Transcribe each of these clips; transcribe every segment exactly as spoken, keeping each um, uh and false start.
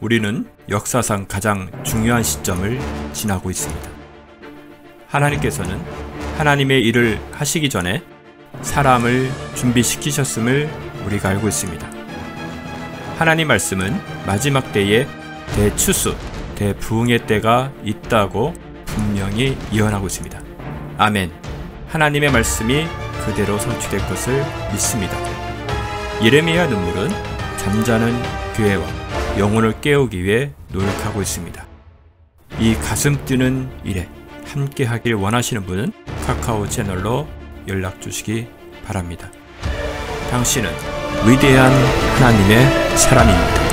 우리는 역사상 가장 중요한 시점을 지나고 있습니다. 하나님께서는 하나님의 일을 하시기 전에 사람을 준비시키셨음을 우리가 알고 있습니다. 하나님 말씀은 마지막 때에 대추수, 대부흥의 때가 있다고 분명히 예언하고 있습니다. 아멘. 하나님의 말씀이 그대로 성취될 것을 믿습니다. 예레미야 눈물은 잠자는 교회와 영혼을 깨우기 위해 노력하고 있습니다. 이 가슴 뛰는 일에 함께 하길 원하시는 분은 카카오 채널로 연락 주시기 바랍니다. 당신은 위대한 하나님의 사람입니다.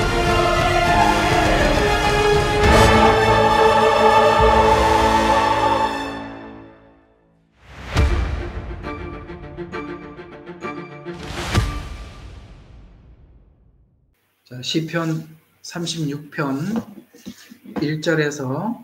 자, 시편 삼십육 편 일 절에서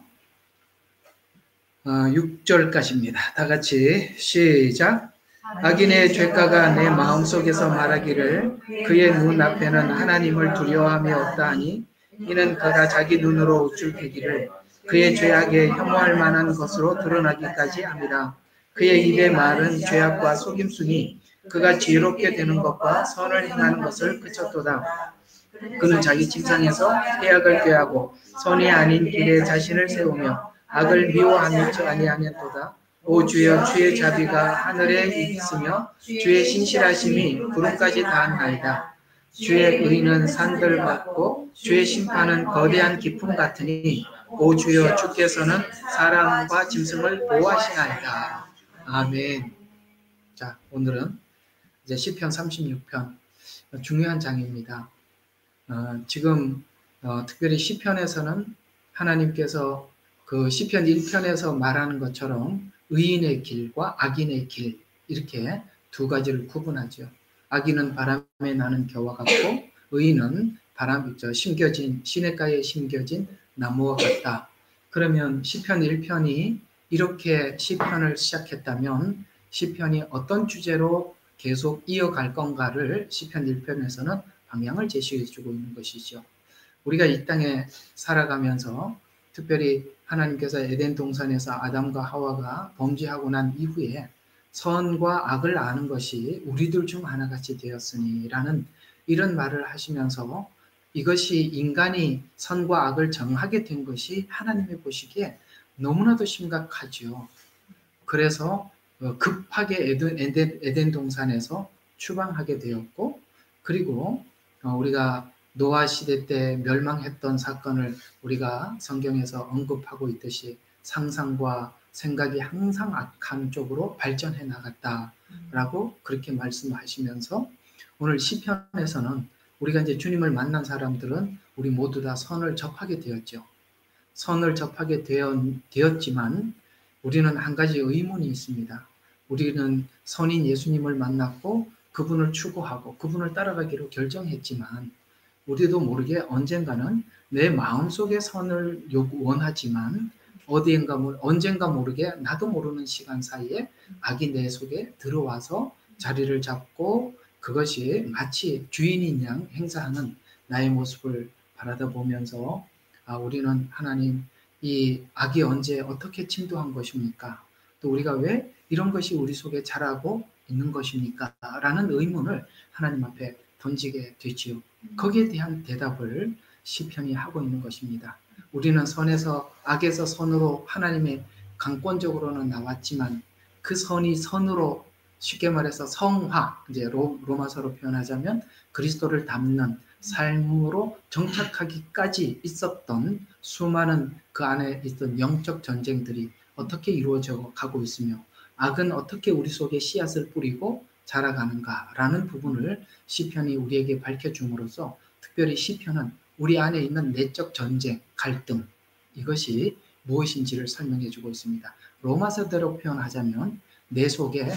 육 절까지입니다. 다 같이 시작. 악인의 죄가가 내 마음속에서 말하기를 그의 눈앞에는 하나님을 두려워함이 없다 하니 이는 그가 자기 눈으로 우쭐대기를 그의 죄악에 혐오할 만한 것으로 드러나기까지 합니다. 그의 입의 말은 죄악과 속임수니 그가 지혜롭게 되는 것과 선을 행하는 것을 그쳤도다. 그는 자기 침상에서 해악을 꾀하고 선이 아닌 길에 자신을 세우며 악을 미워하지 아니하면도다. 오 주여, 주의 자비가 하늘에 있으며 주의 신실하심이 구름까지 닿았나이다. 주의 의는 산들 같고 주의 심판은 거대한 깊음 같으니 오 주여, 주께서는 사람과 짐승을 보호하시나이다. 아멘. 자, 오늘은 이제 시편 삼십육 편 중요한 장입니다. 어, 지금 어, 특별히 시편에서는 하나님께서 그 시편 일 편에서 말하는 것처럼 의인의 길과 악인의 길 이렇게 두 가지를 구분하죠. 악인은 바람에 나는 겨와 같고 의인은 바람 저 심겨진 시냇가에 심겨진 나무와 같다. 그러면 시편 일 편이 이렇게 시편을 시작했다면 시편이 어떤 주제로 계속 이어갈 건가를 시편 일 편에서는 방향을 제시해주고 있는 것이죠. 우리가 이 땅에 살아가면서 특별히 하나님께서 에덴 동산에서 아담과 하와가 범죄하고 난 이후에 선과 악을 아는 것이 우리들 중 하나같이 되었으니 라는 이런 말을 하시면서 이것이 인간이 선과 악을 정하게 된 것이 하나님이 보시기에 너무나도 심각하죠. 그래서 급하게 에덴, 에덴, 에덴 동산에서 추방하게 되었고 그리고 우리가 노아 시대 때 멸망했던 사건을 우리가 성경에서 언급하고 있듯이 상상과 생각이 항상 악한 쪽으로 발전해 나갔다라고 그렇게 말씀하시면서 오늘 시편에서는 우리가 이제 주님을 만난 사람들은 우리 모두 다 선을 접하게 되었죠. 선을 접하게 되었지만 우리는 한 가지 의문이 있습니다. 우리는 선인 예수님을 만났고 그분을 추구하고 그분을 따라가기로 결정했지만 우리도 모르게 언젠가는 내 마음속에 선을 원하지만 어디엔가 언젠가 모르게 나도 모르는 시간 사이에 악이 내 속에 들어와서 자리를 잡고 그것이 마치 주인인 양 행사하는 나의 모습을 바라다 보면서 아, 우리는 하나님 이 악이 언제 어떻게 침투한 것입니까? 또 우리가 왜 이런 것이 우리 속에 자라고 있는 것입니까? 라는 의문을 하나님 앞에 던지게 되지요. 거기에 대한 대답을 시편이 하고 있는 것입니다. 우리는 선에서 악에서 선으로 하나님의 강권적으로는 나왔지만 그 선이 선으로 쉽게 말해서 성화, 이제 로, 로마서로 표현하자면 그리스도를 닮는 삶으로 정착하기까지 있었던 수많은 그 안에 있던 영적 전쟁들이 어떻게 이루어져 가고 있으며 악은 어떻게 우리 속에 씨앗을 뿌리고 자라가는가라는 부분을 시편이 우리에게 밝혀줌으로써 특별히 시편은 우리 안에 있는 내적 전쟁, 갈등 이것이 무엇인지를 설명해 주고 있습니다. 로마서대로 표현하자면 내 속에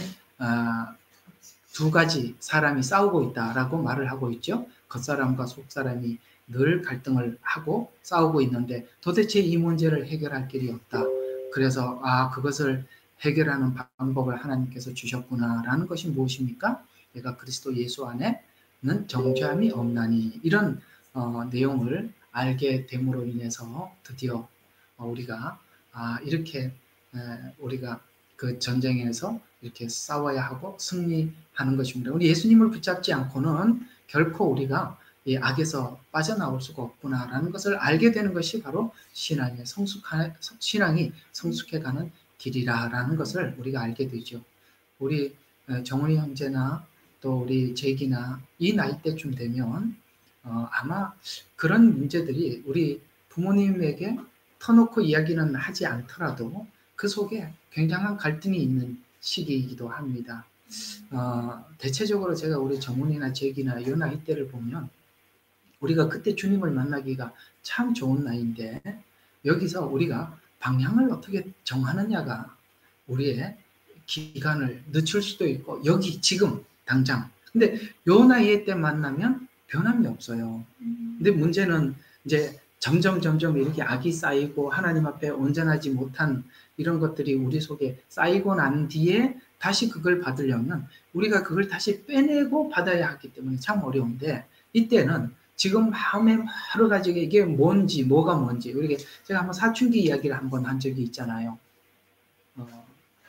두 가지 사람이 싸우고 있다라고 말을 하고 있죠. 겉사람과 속사람이 늘 갈등을 하고 싸우고 있는데 도대체 이 문제를 해결할 길이 없다. 그래서 아 그것을 해결하는 방법을 하나님께서 주셨구나라는 것이 무엇입니까? 내가 그리스도 예수 안에는 정죄함이 없나니 이런 어, 내용을 알게 됨으로 인해서 드디어 우리가 아, 이렇게 우리가 그 전쟁에서 이렇게 싸워야 하고 승리하는 것입니다. 우리 예수님을 붙잡지 않고는 결코 우리가 이 악에서 빠져나올 수가 없구나라는 것을 알게 되는 것이 바로 신앙의 성숙한, 신앙이 성숙해가는 길이라는 것을 우리가 알게 되죠. 우리 정훈이 형제나 또 우리 재기나 이 나이대쯤 되면 어, 아마 그런 문제들이 우리 부모님에게 터놓고 이야기는 하지 않더라도 그 속에 굉장한 갈등이 있는 시기이기도 합니다. 어, 대체적으로 제가 우리 정훈이나 재기나 이 나이대를 보면 우리가 그때 주님을 만나기가 참 좋은 나이인데 여기서 우리가 방향을 어떻게 정하느냐가 우리의 기간을 늦출 수도 있고 여기 지금 당장 근데 요 나이에 때 만나면 변함이 없어요. 근데 문제는 이제 점점 점점 이렇게 악이 쌓이고 하나님 앞에 온전하지 못한 이런 것들이 우리 속에 쌓이고 난 뒤에 다시 그걸 받으려면 우리가 그걸 다시 빼내고 받아야 하기 때문에 참 어려운데 이때는 지금 마음에 여러 가지 이게 뭔지 뭐가 뭔지 우리 제가 한번 사춘기 이야기를 한번 한 적이 있잖아요. 어,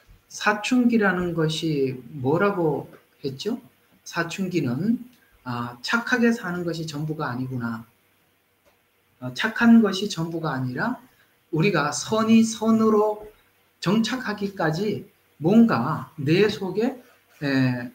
사춘기라는 것이 뭐라고 했죠? 사춘기는 아, 착하게 사는 것이 전부가 아니구나. 어, 착한 것이 전부가 아니라 우리가 선이 선으로 정착하기까지 뭔가 내 속에 에,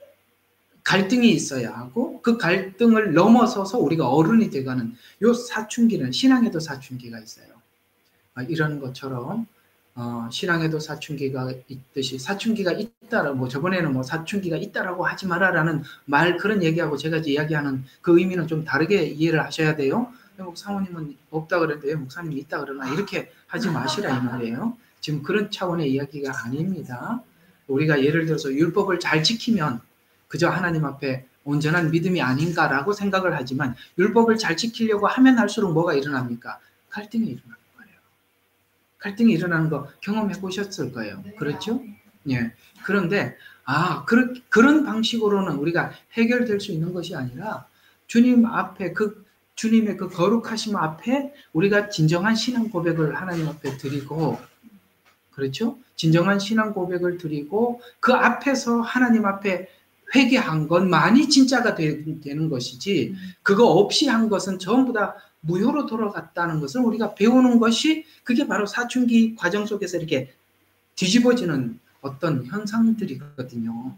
갈등이 있어야 하고 그 갈등을 넘어서서 우리가 어른이 돼가는 요 사춘기는 신앙에도 사춘기가 있어요. 아, 이런 것처럼 어, 신앙에도 사춘기가 있듯이 사춘기가 있다라 뭐 저번에는 뭐 사춘기가 있다라고 하지 마라라는 말 그런 얘기하고 제가 이야기하는 그 의미는 좀 다르게 이해를 하셔야 돼요. 사모님은 없다 그랬는데 목사님이 있다 그러나 이렇게 하지 마시라 이 말이에요. 지금 그런 차원의 이야기가 아닙니다. 우리가 예를 들어서 율법을 잘 지키면 그저 하나님 앞에 온전한 믿음이 아닌가라고 생각을 하지만 율법을 잘 지키려고 하면 할수록 뭐가 일어납니까? 갈등이 일어나는 거예요. 갈등이 일어나는 거 경험해 보셨을 거예요. 그렇죠? 예. 그런데 아 그런 그런 방식으로는 우리가 해결될 수 있는 것이 아니라 주님 앞에 그 주님의 그 거룩하심 앞에 우리가 진정한 신앙 고백을 하나님 앞에 드리고 그렇죠? 진정한 신앙 고백을 드리고 그 앞에서 하나님 앞에 회개한 것만이 진짜가 되는 것이지 그거 없이 한 것은 전부 다 무효로 돌아갔다는 것을 우리가 배우는 것이 그게 바로 사춘기 과정 속에서 이렇게 뒤집어지는 어떤 현상들이거든요.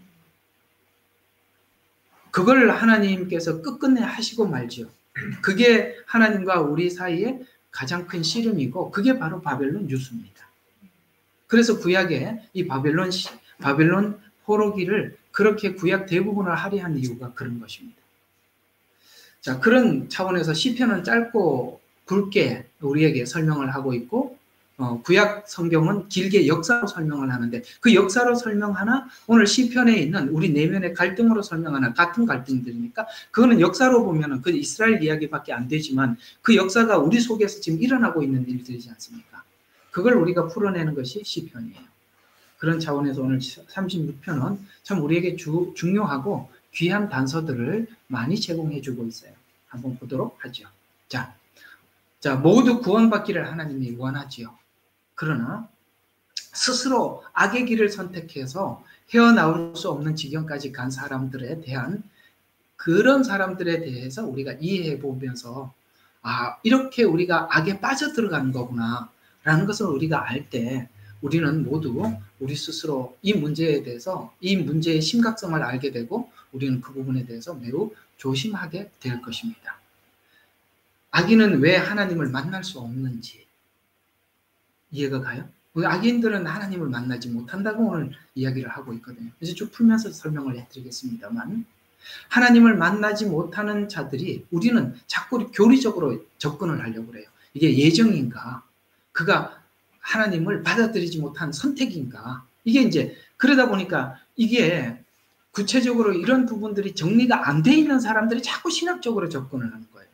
그걸 하나님께서 끝끝내 하시고 말지요. 그게 하나님과 우리 사이에 가장 큰 씨름이고 그게 바로 바벨론 유수입니다. 그래서 구약에 이 바벨론 바벨론 포로기를 그렇게 구약 대부분을 할애한 이유가 그런 것입니다. 자, 그런 차원에서 시편은 짧고 굵게 우리에게 설명을 하고 있고 어, 구약 성경은 길게 역사로 설명을 하는데 그 역사로 설명하나 오늘 시편에 있는 우리 내면의 갈등으로 설명하는 같은 갈등들이니까 그거는 역사로 보면은 그 이스라엘 이야기밖에 안 되지만 그 역사가 우리 속에서 지금 일어나고 있는 일들이지 않습니까? 그걸 우리가 풀어내는 것이 시편이에요. 그런 차원에서 오늘 삼십육 편은 참 우리에게 주, 중요하고 귀한 단서들을 많이 제공해 주고 있어요. 한번 보도록 하죠. 자, 자, 모두 구원받기를 하나님이 원하지요. 그러나 스스로 악의 길을 선택해서 헤어나올 수 없는 지경까지 간 사람들에 대한 그런 사람들에 대해서 우리가 이해해 보면서 아, 이렇게 우리가 악에 빠져들어가는 거구나 라는 것을 우리가 알 때 우리는 모두 우리 스스로 이 문제에 대해서 이 문제의 심각성을 알게 되고 우리는 그 부분에 대해서 매우 조심하게 될 것입니다. 악인은 왜 하나님을 만날 수 없는지 이해가 가요? 악인들은 하나님을 만나지 못한다고 오늘 이야기를 하고 있거든요. 그래서 쭉 풀면서 설명을 해드리겠습니다만 하나님을 만나지 못하는 자들이 우리는 자꾸 교리적으로 접근을 하려고 그래요. 이게 예정인가? 그가 하나님을 받아들이지 못한 선택인가? 이게 이제 그러다 보니까 이게 구체적으로 이런 부분들이 정리가 안 돼 있는 사람들이 자꾸 신학적으로 접근을 하는 거예요.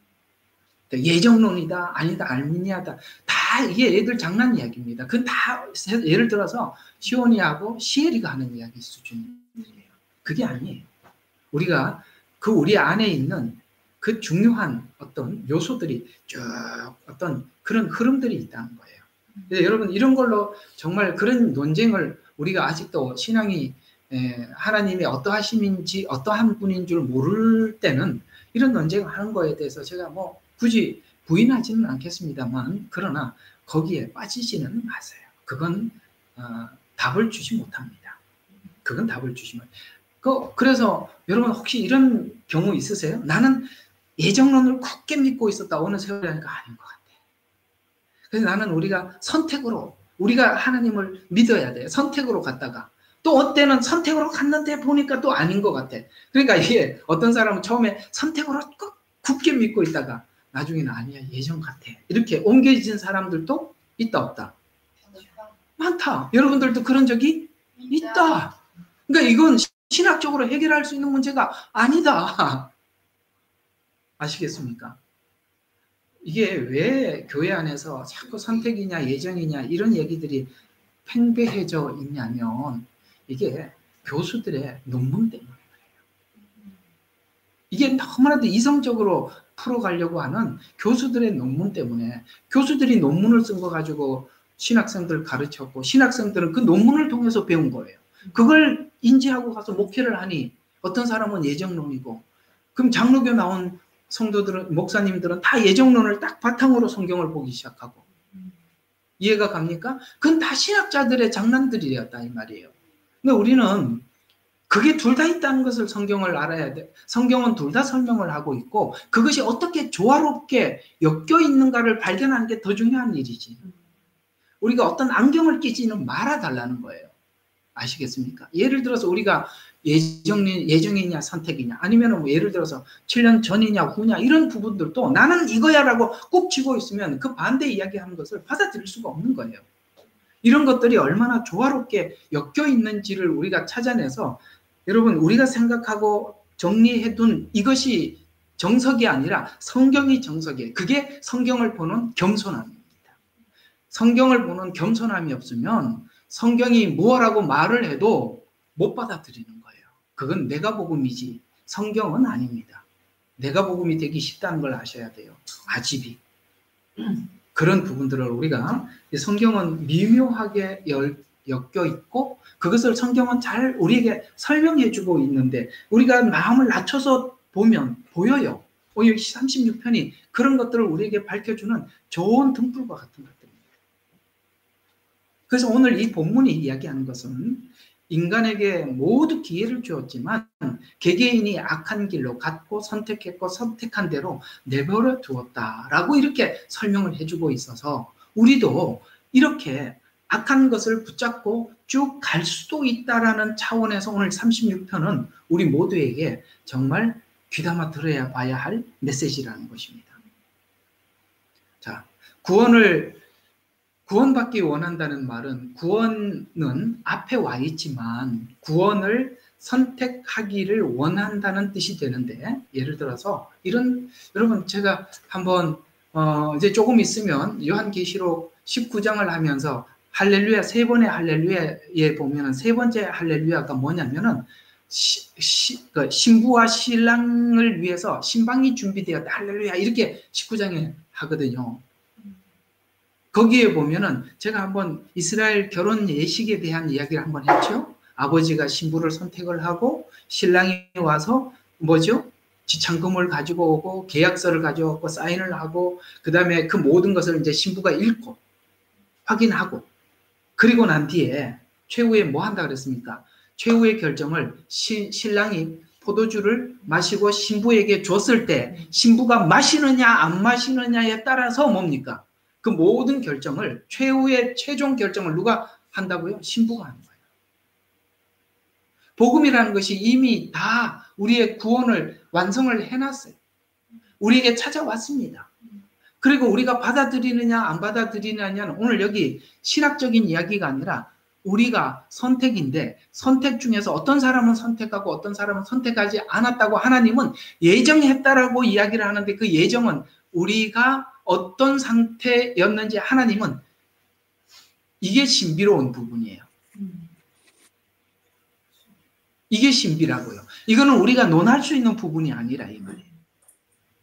예정론이다, 아니다, 알미니아다. 다 이게 애들 장난 이야기입니다. 그건 다 예를 들어서 시온이하고 시에리가 하는 이야기 수준이에요. 그게 아니에요. 우리가 그 우리 안에 있는 그 중요한 어떤 요소들이 쭉 어떤 그런 흐름들이 있다는 거예요. 그래서 여러분 이런 걸로 정말 그런 논쟁을 우리가 아직도 신앙이 하나님의 어떠하심인지 어떠한 분인 줄 모를 때는 이런 논쟁을 하는 거에 대해서 제가 뭐 굳이 부인하지는 않겠습니다만 그러나 거기에 빠지지는 마세요. 그건 어, 답을 주지 못합니다. 그건 답을 주지 못. 그 그래서 여러분 혹시 이런 경우 있으세요? 나는 예정론을 굳게 믿고 있었다. 어느 세월이니까 아닌 것 같아. 그래서 나는 우리가 선택으로 우리가 하나님을 믿어야 돼요. 선택으로 갔다가 또 어때는 선택으로 갔는데 보니까 또 아닌 것 같아. 그러니까 이게 어떤 사람은 처음에 선택으로 꼭 굳게 믿고 있다가 나중에는 아니야 예정 같아. 이렇게 옮겨진 사람들도 있다 없다? 많다. 여러분들도 그런 적이 있다. 그러니까 이건 신학적으로 해결할 수 있는 문제가 아니다. 아시겠습니까? 이게 왜 교회 안에서 자꾸 선택이냐 예정이냐 이런 얘기들이 팽배해져 있냐면 이게 교수들의 논문 때문에 그래요. 이게 너무나도 이성적으로 풀어가려고 하는 교수들의 논문 때문에 교수들이 논문을 쓴 거 가지고 신학생들을 가르쳤고 신학생들은 그 논문을 통해서 배운 거예요. 그걸 인지하고 가서 목회를 하니 어떤 사람은 예정론이고 그럼 장로교 나온 성도들은 목사님들은 다 예정론을 딱 바탕으로 성경을 보기 시작하고 이해가 갑니까? 그건 다 신학자들의 장난들이었다 이 말이에요. 근데 우리는 그게 둘 다 있다는 것을 성경을 알아야 돼. 성경은 둘 다 설명을 하고 있고 그것이 어떻게 조화롭게 엮여 있는가를 발견하는 게 더 중요한 일이지. 우리가 어떤 안경을 끼지는 말아달라는 거예요. 아시겠습니까? 예를 들어서 우리가 예정, 예정이냐 선택이냐 아니면 뭐 예를 들어서 칠 년 전이냐 후냐 이런 부분들도 나는 이거야라고 꼭 쥐고 있으면 그 반대 이야기하는 것을 받아들일 수가 없는 거예요. 이런 것들이 얼마나 조화롭게 엮여 있는지를 우리가 찾아내서 여러분 우리가 생각하고 정리해둔 이것이 정석이 아니라 성경이 정석이에요. 그게 성경을 보는 겸손함입니다. 성경을 보는 겸손함이 없으면 성경이 무엇라고 말을 해도 못 받아들이는 거예요. 그건 내가 복음이지 성경은 아닙니다. 내가 복음이 되기 쉽다는 걸 아셔야 돼요. 아집이. 그런 부분들을 우리가 성경은 미묘하게 엮여 있고 그것을 성경은 잘 우리에게 설명해 주고 있는데 우리가 마음을 낮춰서 보면 보여요. 삼십육 편이 그런 것들을 우리에게 밝혀주는 좋은 등불과 같은 것들입니다. 그래서 오늘 이 본문이 이야기하는 것은 인간에게 모두 기회를 주었지만 개개인이 악한 길로 갔고 선택했고 선택한 대로 내버려 두었다라고 이렇게 설명을 해주고 있어서 우리도 이렇게 악한 것을 붙잡고 쭉 갈 수도 있다라는 차원에서 오늘 삼십육 편은 우리 모두에게 정말 귀담아 들어야 봐야 할 메시지라는 것입니다. 자, 구원을 구원받기 원한다는 말은 구원은 앞에 와 있지만 구원을 선택하기를 원한다는 뜻이 되는데 예를 들어서 이런 여러분 제가 한번 어 이제 조금 있으면 요한계시록 십구 장을 하면서 할렐루야 세 번의 할렐루야에 보면은 세 번째 할렐루야가 뭐냐면은 시, 시, 그 신부와 신랑을 위해서 신방이 준비되었다 할렐루야 이렇게 십구 장에 하거든요. 거기에 보면은 제가 한번 이스라엘 결혼 예식에 대한 이야기를 한번 했죠. 아버지가 신부를 선택을 하고 신랑이 와서 뭐죠? 지창금을 가지고 오고 계약서를 가져오고 사인을 하고 그 다음에 그 모든 것을 이제 신부가 읽고 확인하고 그리고 난 뒤에 최후에 뭐 한다 그랬습니까? 최후의 결정을 시, 신랑이 포도주를 마시고 신부에게 줬을 때 신부가 마시느냐 안 마시느냐에 따라서 뭡니까? 그 모든 결정을 최후의 최종 결정을 누가 한다고요? 신부가 하는 거예요. 복음이라는 것이 이미 다 우리의 구원을 완성을 해놨어요. 우리에게 찾아왔습니다. 그리고 우리가 받아들이느냐 안 받아들이느냐는 오늘 여기 신학적인 이야기가 아니라 우리가 선택인데 선택 중에서 어떤 사람은 선택하고 어떤 사람은 선택하지 않았다고 하나님은 예정했다라고 이야기를 하는데 그 예정은 우리가 어떤 상태였는지 하나님은 이게 신비로운 부분이에요. 이게 신비라고요. 이거는 우리가 논할 수 있는 부분이 아니라 이 말이에요.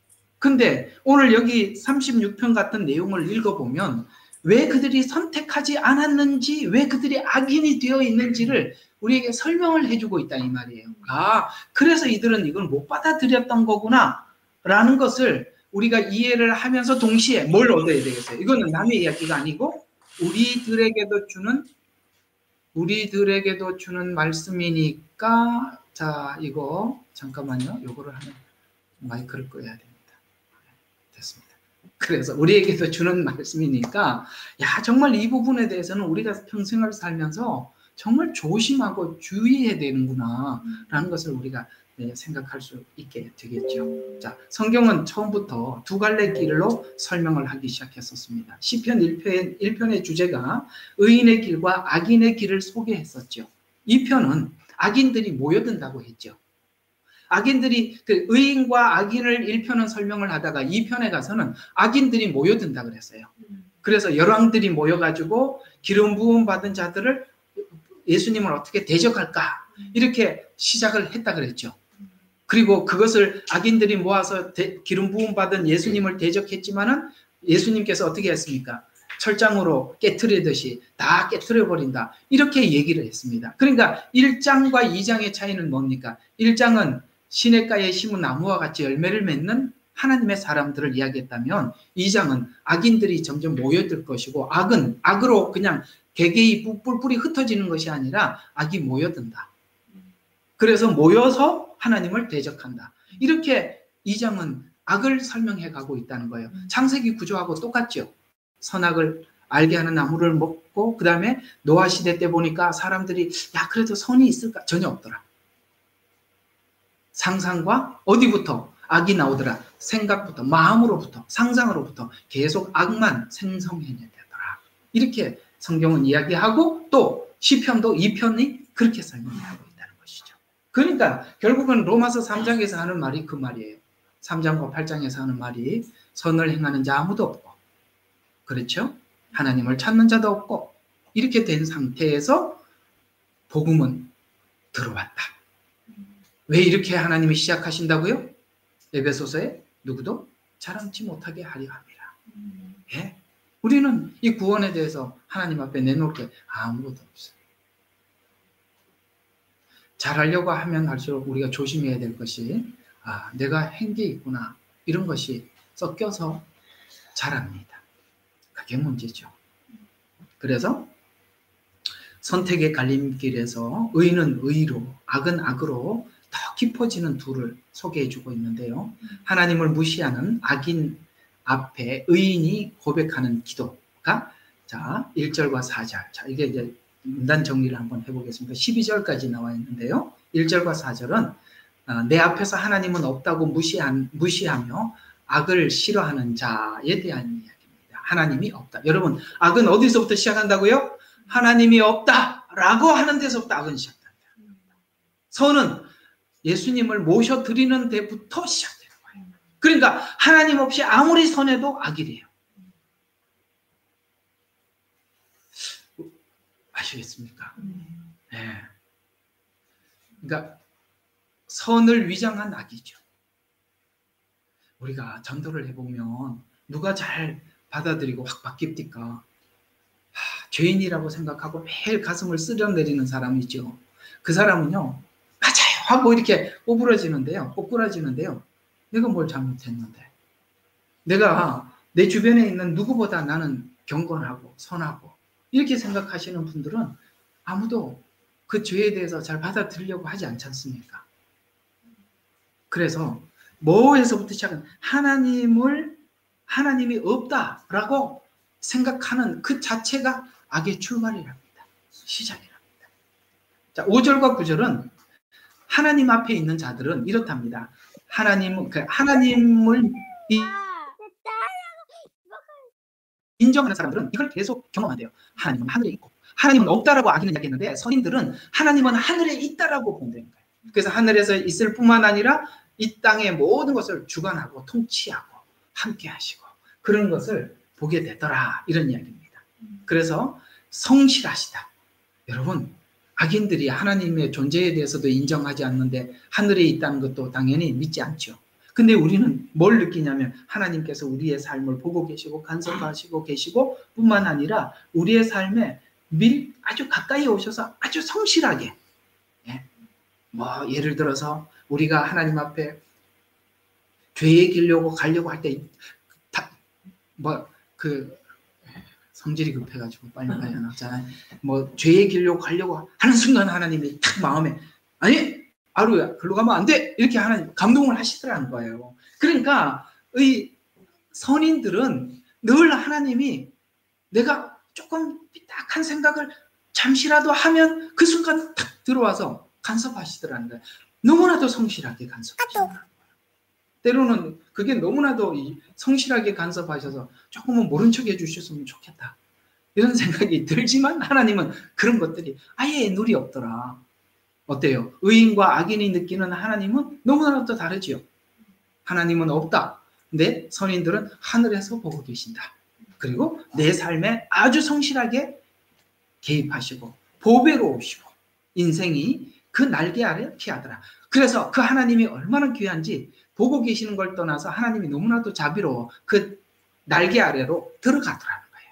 근데 오늘 여기 삼십육 편 같은 내용을 읽어보면 왜 그들이 선택하지 않았는지, 왜 그들이 악인이 되어 있는지를 우리에게 설명을 해주고 있다 이 말이에요. 아, 그래서 이들은 이걸 못 받아들였던 거구나 라는 것을 우리가 이해를 하면서 동시에 뭘 얻어야 되겠어요? 이거는 남의 이야기가 아니고 우리들에게도 주는 우리들에게도 주는 말씀이니까. 자, 이거 잠깐만요. 요거를 하면 마이크를 꺼야 됩니다. 됐습니다. 그래서 우리에게도 주는 말씀이니까, 야, 정말 이 부분에 대해서는 우리가 평생을 살면서 정말 조심하고 주의해야 되는구나 라는 것을 우리가 네, 생각할 수 있게 되겠죠. 자, 성경은 처음부터 두 갈래 길로 설명을 하기 시작했었습니다. 시편 일 편, 일 편의 주제가 의인의 길과 악인의 길을 소개했었죠. 이 편은 악인들이 모여든다고 했죠. 악인들이, 그 의인과 악인을 일 편은 설명을 하다가 이 편에 가서는 악인들이 모여든다 그랬어요. 그래서 열왕들이 모여가지고 기름 부음 받은 자들을, 예수님을 어떻게 대적할까, 이렇게 시작을 했다 그랬죠. 그리고 그것을 악인들이 모아서 대, 기름 부음 받은 예수님을 대적했지만은 예수님께서 어떻게 했습니까? 철장으로 깨트리듯이 다 깨트려 버린다, 이렇게 얘기를 했습니다. 그러니까 일 장과 이 장의 차이는 뭡니까? 일 장은 시냇가에 심은 나무와 같이 열매를 맺는 하나님의 사람들을 이야기했다면, 이 장은 악인들이 점점 모여들 것이고, 악은 악으로 그냥 개개이 뿔뿔이 흩어지는 것이 아니라 악이 모여든다. 그래서 모여서 하나님을 대적한다. 이렇게 이 장은 악을 설명해 가고 있다는 거예요. 창세기 구조하고 똑같죠. 선악을 알게 하는 나무를 먹고, 그 다음에 노아 시대 때 보니까 사람들이 야, 그래도 선이 있을까? 전혀 없더라. 상상과 어디부터 악이 나오더라? 생각부터, 마음으로부터, 상상으로부터 계속 악만 생성해내더라. 이렇게 성경은 이야기하고, 또 시편도 이 편이 그렇게 설명하고 있다는 것이죠. 그러니까 결국은 로마서 삼 장에서 하는 말이 그 말이에요. 삼 장과 팔 장에서 하는 말이 선을 행하는 자 아무도 없고, 그렇죠? 하나님을 찾는 자도 없고, 이렇게 된 상태에서 복음은 들어왔다. 왜 이렇게 하나님이 시작하신다고요? 에베소서에 누구도 자랑치 못하게 하려 합니다. 예? 우리는 이 구원에 대해서 하나님 앞에 내놓을 게 아무것도 없어요. 잘하려고 하면 할수록 우리가 조심해야 될 것이, 아, 내가 한 게 있구나, 이런 것이 섞여서 잘합니다. 그게 문제죠. 그래서 선택의 갈림길에서 의는 의로, 악은 악으로 더 깊어지는 둘을 소개해주고 있는데요. 하나님을 무시하는 악인 앞에 의인이 고백하는 기도가, 자, 일 절과 사 절. 자, 이게 이제 문단 정리를 한번 해보겠습니다. 십이 절까지 나와 있는데요. 일 절과 사 절은 내 앞에서 하나님은 없다고 무시한, 무시하며 악을 싫어하는 자에 대한 이야기입니다. 하나님이 없다. 여러분, 악은 어디서부터 시작한다고요? 하나님이 없다라고 하는 데서부터 악은 시작한다. 선은 예수님을 모셔드리는 데부터 시작되는 거예요. 그러니까 하나님 없이 아무리 선해도 악이래요. 아시겠습니까? 네. 그러니까 선을 위장한 악이죠. 우리가 전도를 해보면 누가 잘 받아들이고 확 바뀝니까? 하, 죄인이라고 생각하고 매일 가슴을 쓸어내리는 사람이 있죠. 그 사람은요, 맞아요 하고 이렇게 오부러지는데요, 꼬꾸라지는데요, 내가 뭘 잘못했는데, 내가 내 주변에 있는 누구보다 나는 경건하고 선하고, 이렇게 생각하시는 분들은 아무도 그 죄에 대해서 잘 받아들이려고 하지 않지 않습니까? 그래서 뭐에서부터 시작은 하나님을, 하나님이 없다라고 생각하는 그 자체가 악의 출발이랍니다. 시작이랍니다. 자, 오 절과 구 절은 하나님 앞에 있는 자들은 이렇답니다. 하나님, 그 하나님을 인정하는 사람들은 이걸 계속 경험한대요. 하나님은 하늘에 있고, 하나님은 없다라고 악인은 이야기했는데, 선인들은 하나님은 하늘에 있다라고 본다는 거예요. 그래서 하늘에서 있을 뿐만 아니라 이 땅의 모든 것을 주관하고 통치하고 함께 하시고 그런 것을 보게 되더라, 이런 이야기입니다. 그래서 성실하시다. 여러분, 악인들이 하나님의 존재에 대해서도 인정하지 않는데 하늘에 있다는 것도 당연히 믿지 않죠. 근데 우리는 뭘 느끼냐면 하나님께서 우리의 삶을 보고 계시고 간섭하시고 계시고 뿐만 아니라 우리의 삶에 밀 아주 가까이 오셔서 아주 성실하게, 예. 뭐 예를 들어서 우리가 하나님 앞에 죄의 길려고 가려고 할 때 뭐 그 성질이 급해가지고 빨리 빨리 나잖아요. 뭐 죄의 길로 가려고 하는 순간 하나님이 탁 마음에 아니 아루야 글로 가면 안 돼 이렇게 하나님 감동을 하시더라는 거예요. 그러니까 이 선인들은 늘 하나님이 내가 조금 삐딱한 생각을 잠시라도 하면 그 순간 탁 들어와서 간섭하시더라는 거예요. 너무나도 성실하게 간섭하시더라는 거예요. 때로는 그게 너무나도 성실하게 간섭하셔서 조금은 모른 척 해주셨으면 좋겠다 이런 생각이 들지만 하나님은 그런 것들이 아예 눈이 없더라. 어때요? 의인과 악인이 느끼는 하나님은 너무나도 다르지요. 하나님은 없다. 근데 선인들은 하늘에서 보고 계신다. 그리고 내 삶에 아주 성실하게 개입하시고 보배로우시고 인생이 그 날개 아래 피하더라. 그래서 그 하나님이 얼마나 귀한지 보고 계시는 걸 떠나서 하나님이 너무나도 자비로워 그 날개 아래로 들어가더라는 거예요.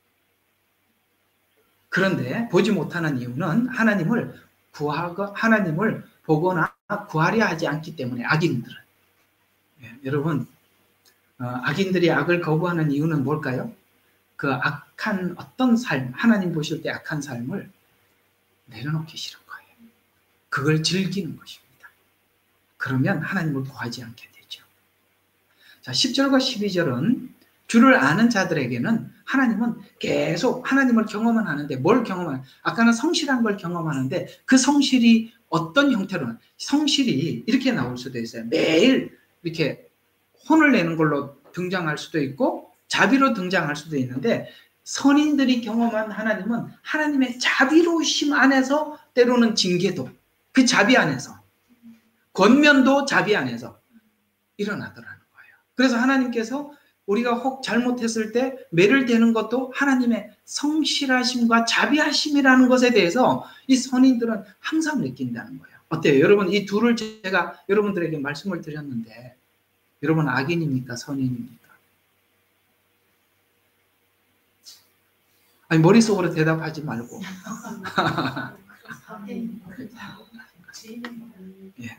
그런데 보지 못하는 이유는 하나님을 구하고 하나님을 보거나 구하려 하지 않기 때문에 악인들은. 예, 여러분 어, 악인들이 악을 거부하는 이유는 뭘까요? 그 악한 어떤 삶, 하나님 보실 때 악한 삶을 내려놓기 싫은 거예요. 그걸 즐기는 것입니다. 그러면 하나님을 구하지 않게 되죠. 자, 십 절과 십이 절은 주를 아는 자들에게는 하나님은 계속 하나님을 경험은 하는데 뭘 경험하는? 아까는 성실한 걸 경험하는데 그 성실이 어떤 형태로는 성실이 이렇게 나올 수도 있어요. 매일 이렇게 혼을 내는 걸로 등장할 수도 있고 자비로 등장할 수도 있는데 선인들이 경험한 하나님은 하나님의 자비로우심 안에서 때로는 징계도 그 자비 안에서 권면도 자비 안에서 일어나더라는 거예요. 그래서 하나님께서 우리가 혹 잘못했을 때 매를 대는 것도 하나님의 성실하심과 자비하심이라는 것에 대해서 이 선인들은 항상 느낀다는 거예요. 어때요? 여러분 이 둘을 제가 여러분들에게 말씀을 드렸는데 여러분 악인입니까? 선인입니까? 아니 머릿속으로 대답하지 말고 예.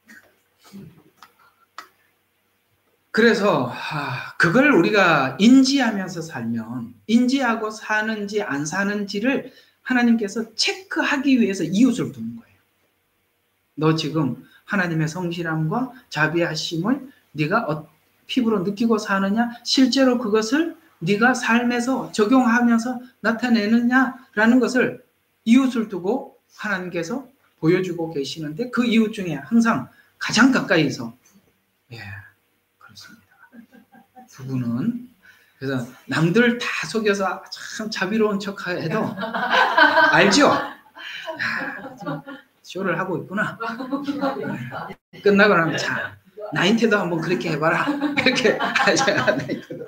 그래서 그걸 우리가 인지하면서 살면 인지하고 사는지 안 사는지를 하나님께서 체크하기 위해서 이웃을 두는 거예요. 너 지금 하나님의 성실함과 자비하심을 네가 피부로 느끼고 사느냐? 실제로 그것을 네가 삶에서 적용하면서 나타내느냐라는 것을 이웃을 두고 하나님께서 보여주고 계시는데 그 이웃 중에 항상 가장 가까이서 예. 그렇습니다. 두 분은 그래서 남들 다 속여서 참 자비로운 척해도 알죠? 야, 쇼를 하고 있구나. 끝나고 나면 자 나인테도 한번 그렇게 해봐라. 이렇게 하자. 나인테도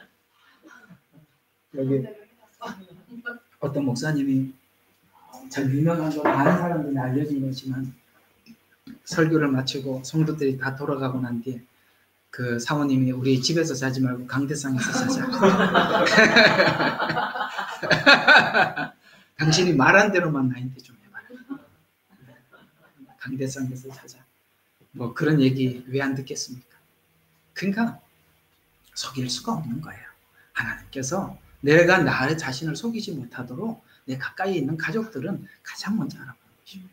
여기 어떤 목사님이 참 유명한 거 많은 사람들이 알려진 거지만 설교를 마치고 성도들이 다 돌아가고 난 뒤에 그 사모님이 우리 집에서 자지 말고 강대상에서 자자. 당신이 말한 대로만 나한테 좀 해봐라. 강대상에서 자자. 뭐 그런 얘기 왜 안 듣겠습니까? 그러니까 속일 수가 없는 거예요. 하나님께서 내가 나 자신을 속이지 못하도록 내 가까이 있는 가족들은 가장 먼저 알아보는 것입니다.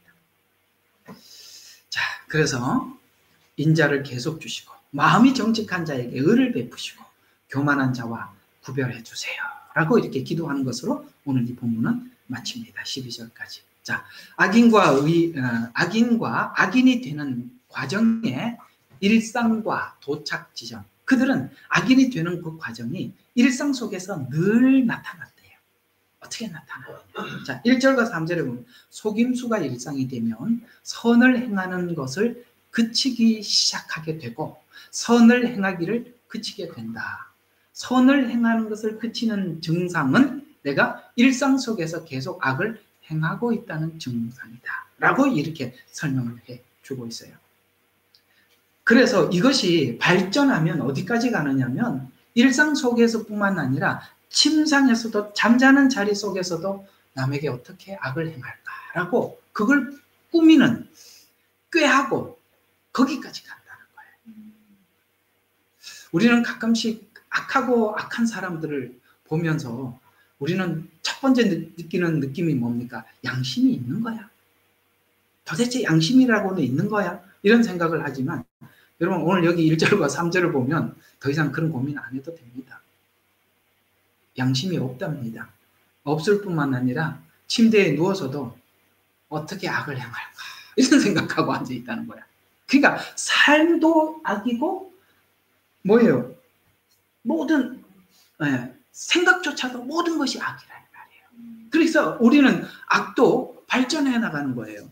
자, 그래서 인자를 계속 주시고 마음이 정직한 자에게 의를 베푸시고 교만한 자와 구별해 주세요 라고 이렇게 기도하는 것으로 오늘 이 본문은 마칩니다. 십이 절까지. 자, 악인과 의, 어, 악인과 악인이 되는 과정의 일상과 도착 지점, 그들은 악인이 되는 그 과정이 일상 속에서 늘 나타났대요. 어떻게 나타나요? 자, 일 절과 삼 절에 보면 속임수가 일상이 되면 선을 행하는 것을 그치기 시작하게 되고 선을 행하기를 그치게 된다. 선을 행하는 것을 그치는 증상은 내가 일상 속에서 계속 악을 행하고 있다는 증상이다 라고 이렇게 설명을 해주고 있어요. 그래서 이것이 발전하면 어디까지 가느냐면 일상 속에서뿐만 아니라 침상에서도, 잠자는 자리 속에서도 남에게 어떻게 악을 행할까라고 그걸 꾸미는, 꾀하고 거기까지 간다는 거예요. 우리는 가끔씩 악하고 악한 사람들을 보면서 우리는 첫 번째 느끼는 느낌이 뭡니까? 양심이 있는 거야. 도대체 양심이라고는 있는 거야? 이런 생각을 하지만 여러분, 오늘 여기 일 절과 삼 절을 보면 더 이상 그런 고민 안 해도 됩니다. 양심이 없답니다. 없을 뿐만 아니라 침대에 누워서도 어떻게 악을 행할까 이런 생각하고 앉아 있다는 거야. 그러니까 삶도 악이고 뭐예요? 모든 예, 생각조차도 모든 것이 악이라는 말이에요. 그래서 우리는 악도 발전해 나가는 거예요.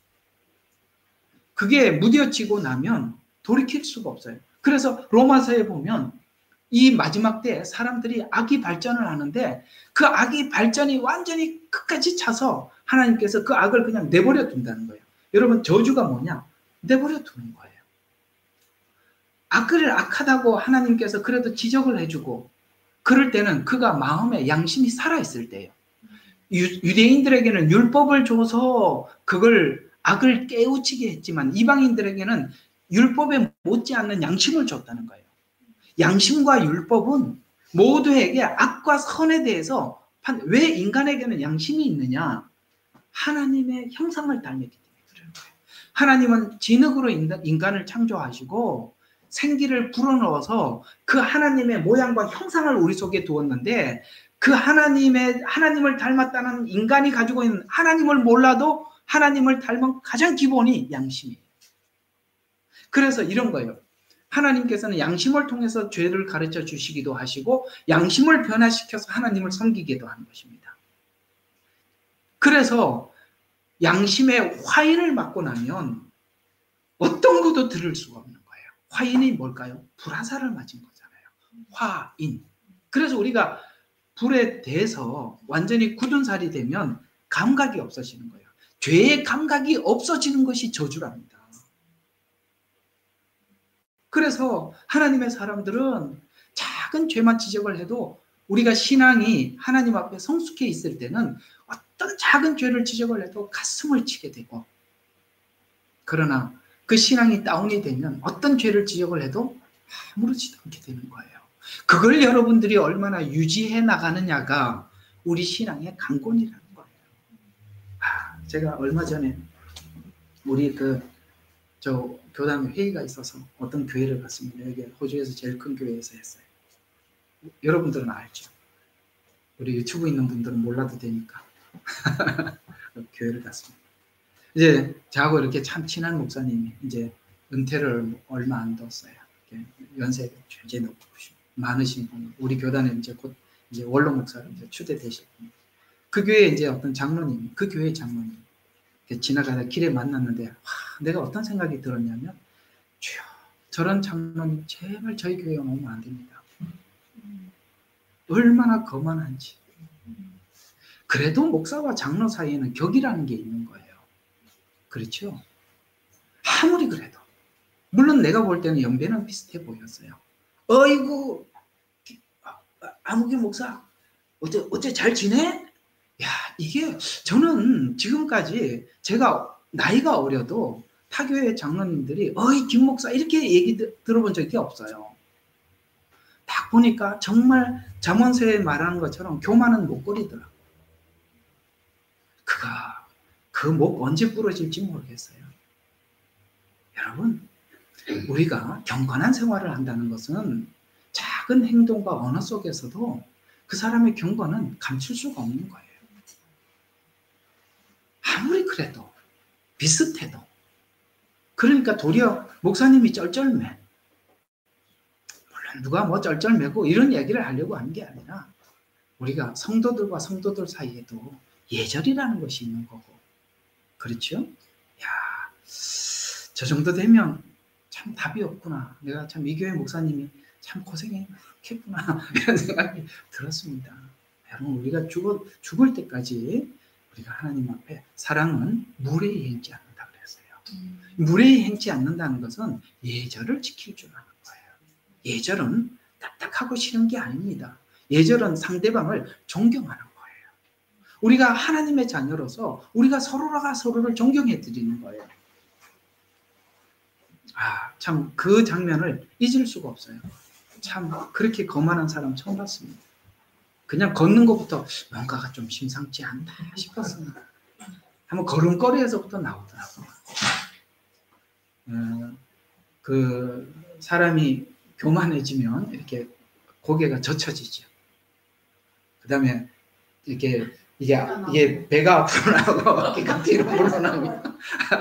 그게 무뎌지고 나면 돌이킬 수가 없어요. 그래서 로마서에 보면 이 마지막 때 사람들이 악이 발전을 하는데 그 악이 발전이 완전히 끝까지 차서 하나님께서 그 악을 그냥 내버려 둔다는 거예요. 여러분, 저주가 뭐냐? 내버려 두는 거예요. 악을 악하다고 하나님께서 그래도 지적을 해주고, 그럴 때는 그가 마음에 양심이 살아있을 때예요. 유대인들에게는 율법을 줘서 그걸 악을 깨우치게 했지만 이방인들에게는 율법에 못지않는 양심을 줬다는 거예요. 양심과 율법은 모두에게 악과 선에 대해서, 왜 인간에게는 양심이 있느냐? 하나님의 형상을 닮았기 때문에 그런 거예요. 하나님은 진흙으로 인간을 창조하시고 생기를 불어넣어서 그 하나님의 모양과 형상을 우리 속에 두었는데, 그 하나님의, 하나님을 닮았다는 인간이 가지고 있는, 하나님을 몰라도 하나님을 닮은 가장 기본이 양심이에요. 그래서 이런 거예요. 하나님께서는 양심을 통해서 죄를 가르쳐 주시기도 하시고 양심을 변화시켜서 하나님을 섬기기도 하는 것입니다. 그래서 양심의 화인을 맞고 나면 어떤 것도 들을 수가 없는 거예요. 화인이 뭘까요? 불화살을 맞은 거잖아요. 화인. 그래서 우리가 불에 대해서 완전히 굳은 살이 되면 감각이 없어지는 거예요. 죄의 감각이 없어지는 것이 저주랍니다. 그래서 하나님의 사람들은 작은 죄만 지적을 해도, 우리가 신앙이 하나님 앞에 성숙해 있을 때는 어떤 작은 죄를 지적을 해도 가슴을 치게 되고, 그러나 그 신앙이 다운이 되면 어떤 죄를 지적을 해도 아무렇지도 않게 되는 거예요. 그걸 여러분들이 얼마나 유지해 나가느냐가 우리 신앙의 강권이라는 거예요. 아, 제가 얼마 전에 우리 그 저 교단 회의가 있어서 어떤 교회를 갔습니다. 여기 호주에서 제일 큰 교회에서 했어요. 여러분들은 알죠? 우리 유튜브 있는 분들은 몰라도 되니까. 교회를 갔습니다. 이제 저하고 이렇게 참 친한 목사님이 이제 은퇴를 얼마 안 뒀어요. 연세가 이제 많으신 분, 우리 교단에 이제 곧 이제 원로 목사로 이제 추대되실 분. 그 교회 이제 어떤 장로님, 그 교회 장로님 지나가다 길에 만났는데, 와, 내가 어떤 생각이 들었냐면, 주여, 저런 장로님 제발 저희 교회에 오면 안 됩니다. 얼마나 거만한지. 그래도 목사와 장로 사이에는 격이라는 게 있는 거예요. 그렇죠? 아무리 그래도. 물론 내가 볼 때는 연배는 비슷해 보였어요. 어이구, 아무개 목사, 어째, 어째 잘 지내? 야, 이게 저는 지금까지 제가 나이가 어려도 타교회 장로님들이 어이 김 목사 이렇게 얘기 들어본 적이 없어요. 딱 보니까 정말 잠언서에 말하는 것처럼 교만은 목걸이더라고요. 그가 그 목 언제 부러질지 모르겠어요. 여러분, 우리가 경건한 생활을 한다는 것은 작은 행동과 언어 속에서도 그 사람의 경건은 감출 수가 없는 거예요. 아무리 그래도, 비슷해도. 그러니까 도리어 목사님이 쩔쩔매. 물론 누가 뭐 쩔쩔매고 이런 얘기를 하려고 하는 게 아니라, 우리가 성도들과 성도들 사이에도 예절이라는 것이 있는 거고. 그렇죠? 야, 저 정도 되면 참 답이 없구나. 내가 참 이 교회 목사님이 참 고생이 많겠구나. 이런 생각이 들었습니다. 여러분, 우리가 죽어, 죽을 때까지 우리가 하나님 앞에, 사랑은 물에 있지 않는다 그랬어요. 무례히 행치 않는다는 것은 예절을 지킬 줄 아는 거예요. 예절은 딱딱하고 싫은 게 아닙니다. 예절은 상대방을 존경하는 거예요. 우리가 하나님의 자녀로서 우리가 서로가 서로를 존경해 드리는 거예요. 아, 참 그 장면을 잊을 수가 없어요. 참 그렇게 거만한 사람 처음 봤습니다. 그냥 걷는 것부터 뭔가가 좀 심상치 않다 싶었습니다. 한번 걸음걸이에서부터 나오더라고요. 어, 그 사람이 교만해지면 이렇게 고개가 젖혀지죠. 그 다음에 이렇게 이게, 이게 배가 앞으로 나오고 어깨가 뒤로 물러나면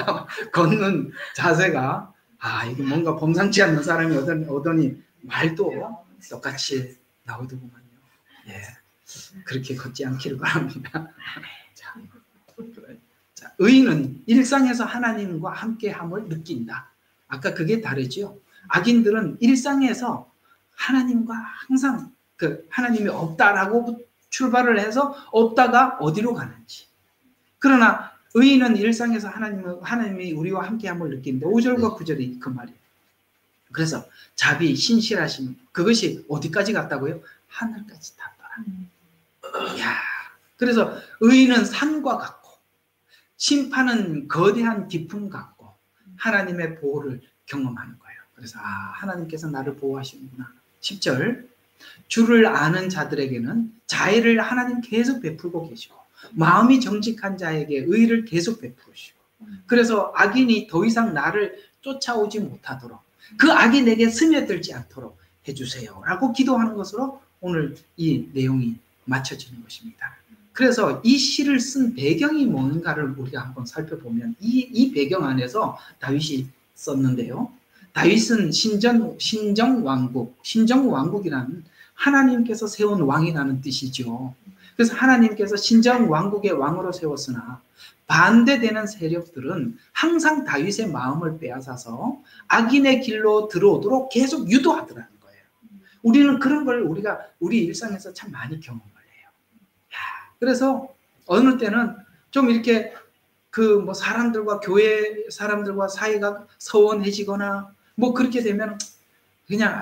걷는 자세가 아 이게 뭔가 범상치 않는 사람이 오더니, 오더니 말도 똑같이 나오더구만요. 예, 그렇게 걷지 않기를 바랍니다. 자, 자, 의인은 일상에서 하나님과 함께함을 느낀다. 아까 그게 다르죠. 악인들은 일상에서 하나님과 항상 그 하나님이 없다라고 출발을 해서 없다가 어디로 가는지. 그러나 의인은 일상에서 하나님, 하나님이 우리와 함께함을 느낀다. 오 절과 구 절이 그 말이에요. 그래서 자비, 신실하심 그것이 어디까지 갔다고요? 하늘까지 닿더라. 이야, 그래서 의인은 산과 같고 심판은 거대한 깊음 같고 하나님의 보호를 경험하는 거예요. 그래서 아 하나님께서 나를 보호하시는구나. 십 절 주를 아는 자들에게는 자애를 하나님 계속 베풀고 계시고 마음이 정직한 자에게 의를 계속 베푸시고 그래서 악인이 더 이상 나를 쫓아오지 못하도록 그 악이 내게 스며들지 않도록 해주세요 라고 기도하는 것으로 오늘 이 내용이 맞춰지는 것입니다. 그래서 이 시를 쓴 배경이 뭔가를 우리가 한번 살펴보면 이, 이 배경 안에서 다윗이 썼는데요. 다윗은 신전, 신정왕국, 신정왕국이라는 하나님께서 세운 왕이라는 뜻이죠. 그래서 하나님께서 신정왕국의 왕으로 세웠으나 반대되는 세력들은 항상 다윗의 마음을 빼앗아서 악인의 길로 들어오도록 계속 유도하더라는 거예요. 우리는 그런 걸 우리가 우리 일상에서 참 많이 경험을 해요. 그래서 어느 때는 좀 이렇게 그 뭐 사람들과 교회 사람들과 사이가 서운해지거나 뭐 그렇게 되면 그냥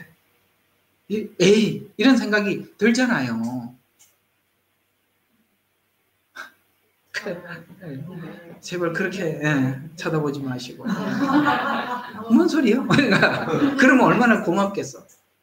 에이, 에이 이런 생각이 들잖아요. 제발 그렇게 예, 쳐다보지 마시고 뭔 소리요? 그러면 얼마나 고맙겠어.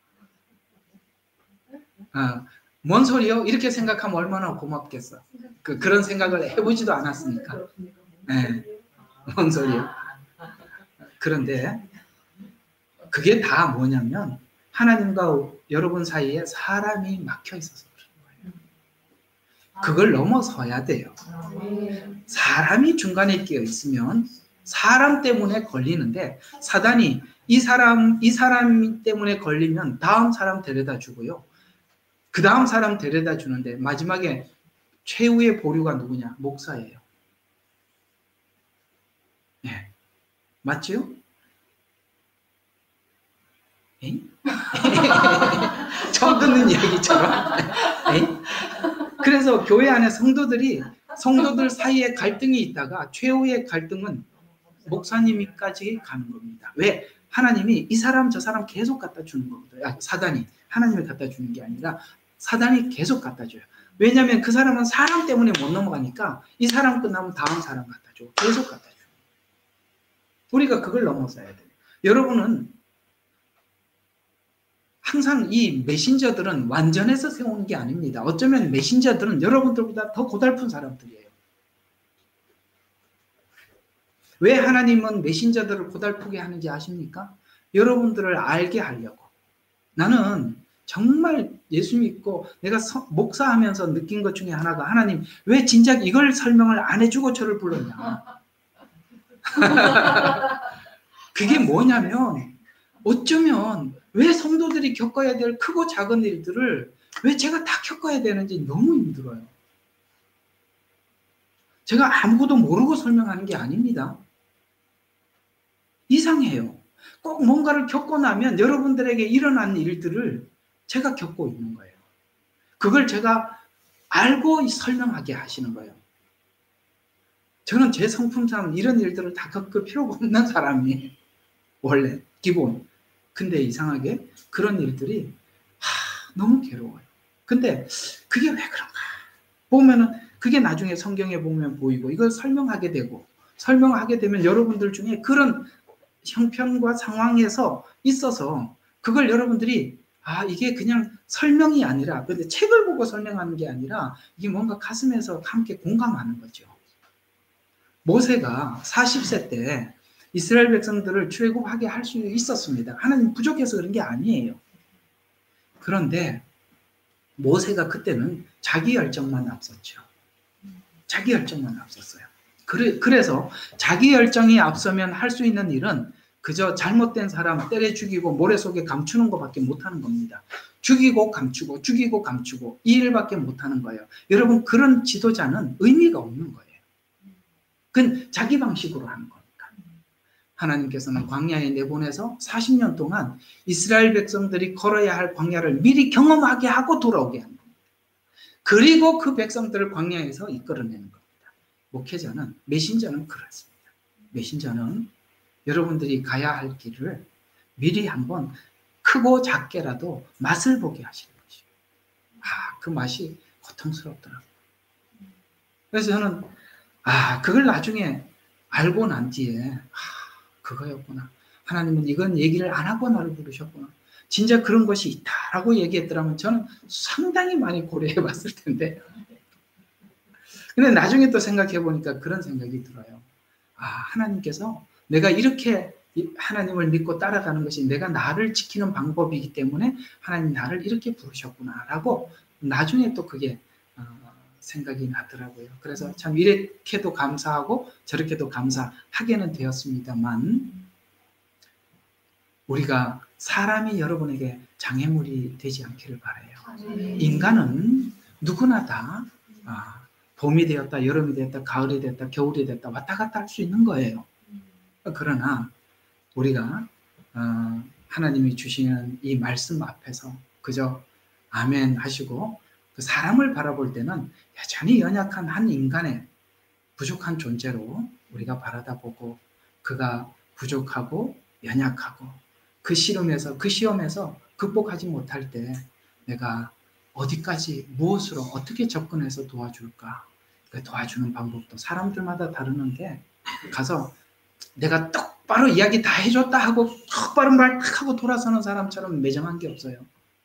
어, 뭔 소리요? 이렇게 생각하면 얼마나 고맙겠어. 그, 그런 생각을 해보지도 않았으니까. 예, 뭔 소리요? 그런데 그게 다 뭐냐면 하나님과 여러분 사이에 사람이 막혀 있어서 그런 거예요. 그걸 넘어서야 돼요. 사람이 중간에 끼어 있으면 사람 때문에 걸리는데 사단이 이 사람 이 사람 때문에 걸리면 다음 사람 데려다 주고요. 그 다음 사람 데려다 주는데 마지막에 최후의 보류가 누구냐? 목사예요. 네. 맞죠? 처음 듣는 이야기처럼. 그래서 교회 안에 성도들이 성도들 사이에 갈등이 있다가 최후의 갈등은 목사님까지 가는 겁니다. 왜? 하나님이 이 사람 저 사람 계속 갖다 주는 거거든요. 아, 사단이 하나님이 갖다 주는 게 아니라 사단이 계속 갖다 줘요. 왜냐하면 그 사람은 사람 때문에 못 넘어가니까 이 사람 끝나면 다음 사람 갖다 줘. 계속 갖다 줘. 우리가 그걸 넘어서야 돼요. 여러분은 항상 이 메신저들은 완전해서 세우는 게 아닙니다. 어쩌면 메신저들은 여러분들보다 더 고달픈 사람들이에요. 왜 하나님은 메신저들을 고달프게 하는지 아십니까? 여러분들을 알게 하려고. 나는 정말 예수 믿고 내가 서, 목사하면서 느낀 것 중에 하나가 하나님 왜 진작 이걸 설명을 안 해주고 저를 불렀냐. 그게 뭐냐면 어쩌면 왜 성도들이 겪어야 될 크고 작은 일들을 왜 제가 다 겪어야 되는지 너무 힘들어요. 제가 아무것도 모르고 설명하는 게 아닙니다. 이상해요. 꼭 뭔가를 겪고 나면 여러분들에게 일어난 일들을 제가 겪고 있는 거예요. 그걸 제가 알고 설명하게 하시는 거예요. 저는 제 성품상 이런 일들을 다 겪을 필요가 없는 사람이에요. 원래 기본. 근데 이상하게 그런 일들이 하, 너무 괴로워요. 근데 그게 왜 그런가? 보면은 그게 나중에 성경에 보면 보이고 이걸 설명하게 되고 설명하게 되면 여러분들 중에 그런 형편과 상황에서 있어서 그걸 여러분들이 아 이게 그냥 설명이 아니라 근데 책을 보고 설명하는 게 아니라 이게 뭔가 가슴에서 함께 공감하는 거죠. 모세가 사십 세 때 이스라엘 백성들을 출애굽하게 할 수 있었습니다. 하나님 부족해서 그런 게 아니에요. 그런데 모세가 그때는 자기 열정만 앞섰죠. 자기 열정만 앞섰어요. 그래, 그래서 자기 열정이 앞서면 할 수 있는 일은 그저 잘못된 사람 때려 죽이고 모래 속에 감추는 것밖에 못하는 겁니다. 죽이고 감추고 죽이고 감추고 이 일밖에 못하는 거예요. 여러분 그런 지도자는 의미가 없는 거예요. 그건 자기 방식으로 하는 거니까. 하나님께서는 광야에 내보내서 사십 년 동안 이스라엘 백성들이 걸어야 할 광야를 미리 경험하게 하고 돌아오게 하는 겁니다. 그리고 그 백성들을 광야에서 이끌어내는 겁니다. 목회자는, 메신저는 그렇습니다. 메신저는 여러분들이 가야 할 길을 미리 한번 크고 작게라도 맛을 보게 하시는 것이에요. 아, 그 맛이 고통스럽더라고요. 그래서 저는 아, 그걸 나중에 알고 난 뒤에 아, 그거였구나. 하나님은 이건 얘기를 안 하고 나를 부르셨구나. 진짜 그런 것이 있다라고 얘기했더라면 저는 상당히 많이 고려해 봤을 텐데. 근데 나중에 또 생각해 보니까 그런 생각이 들어요. 아, 하나님께서 내가 이렇게 하나님을 믿고 따라가는 것이 내가 나를 지키는 방법이기 때문에 하나님 나를 이렇게 부르셨구나라고 나중에 또 그게 어, 생각이 나더라고요. 그래서 참 이렇게도 감사하고 저렇게도 감사하게는 되었습니다만 우리가 사람이 여러분에게 장애물이 되지 않기를 바라요. 인간은 누구나 다 아, 봄이 되었다, 여름이 되었다, 가을이 되었다, 겨울이 되었다 왔다 갔다 할 수 있는 거예요. 그러나 우리가 어, 하나님이 주시는 이 말씀 앞에서 그저 아멘 하시고 그 사람을 바라볼 때는 여전히 연약한 한 인간의 부족한 존재로 우리가 바라다보고 그가 부족하고 연약하고 그 시름에서 그 시험에서 극복하지 못할 때 내가 어디까지 무엇으로 어떻게 접근해서 도와줄까? 그 도와주는 방법도 사람들마다 다르는데 가서 내가 똑바로 이야기 다 해줬다 하고 똑바로 말 딱 하고 돌아서는 사람처럼 매정한 게 없어요.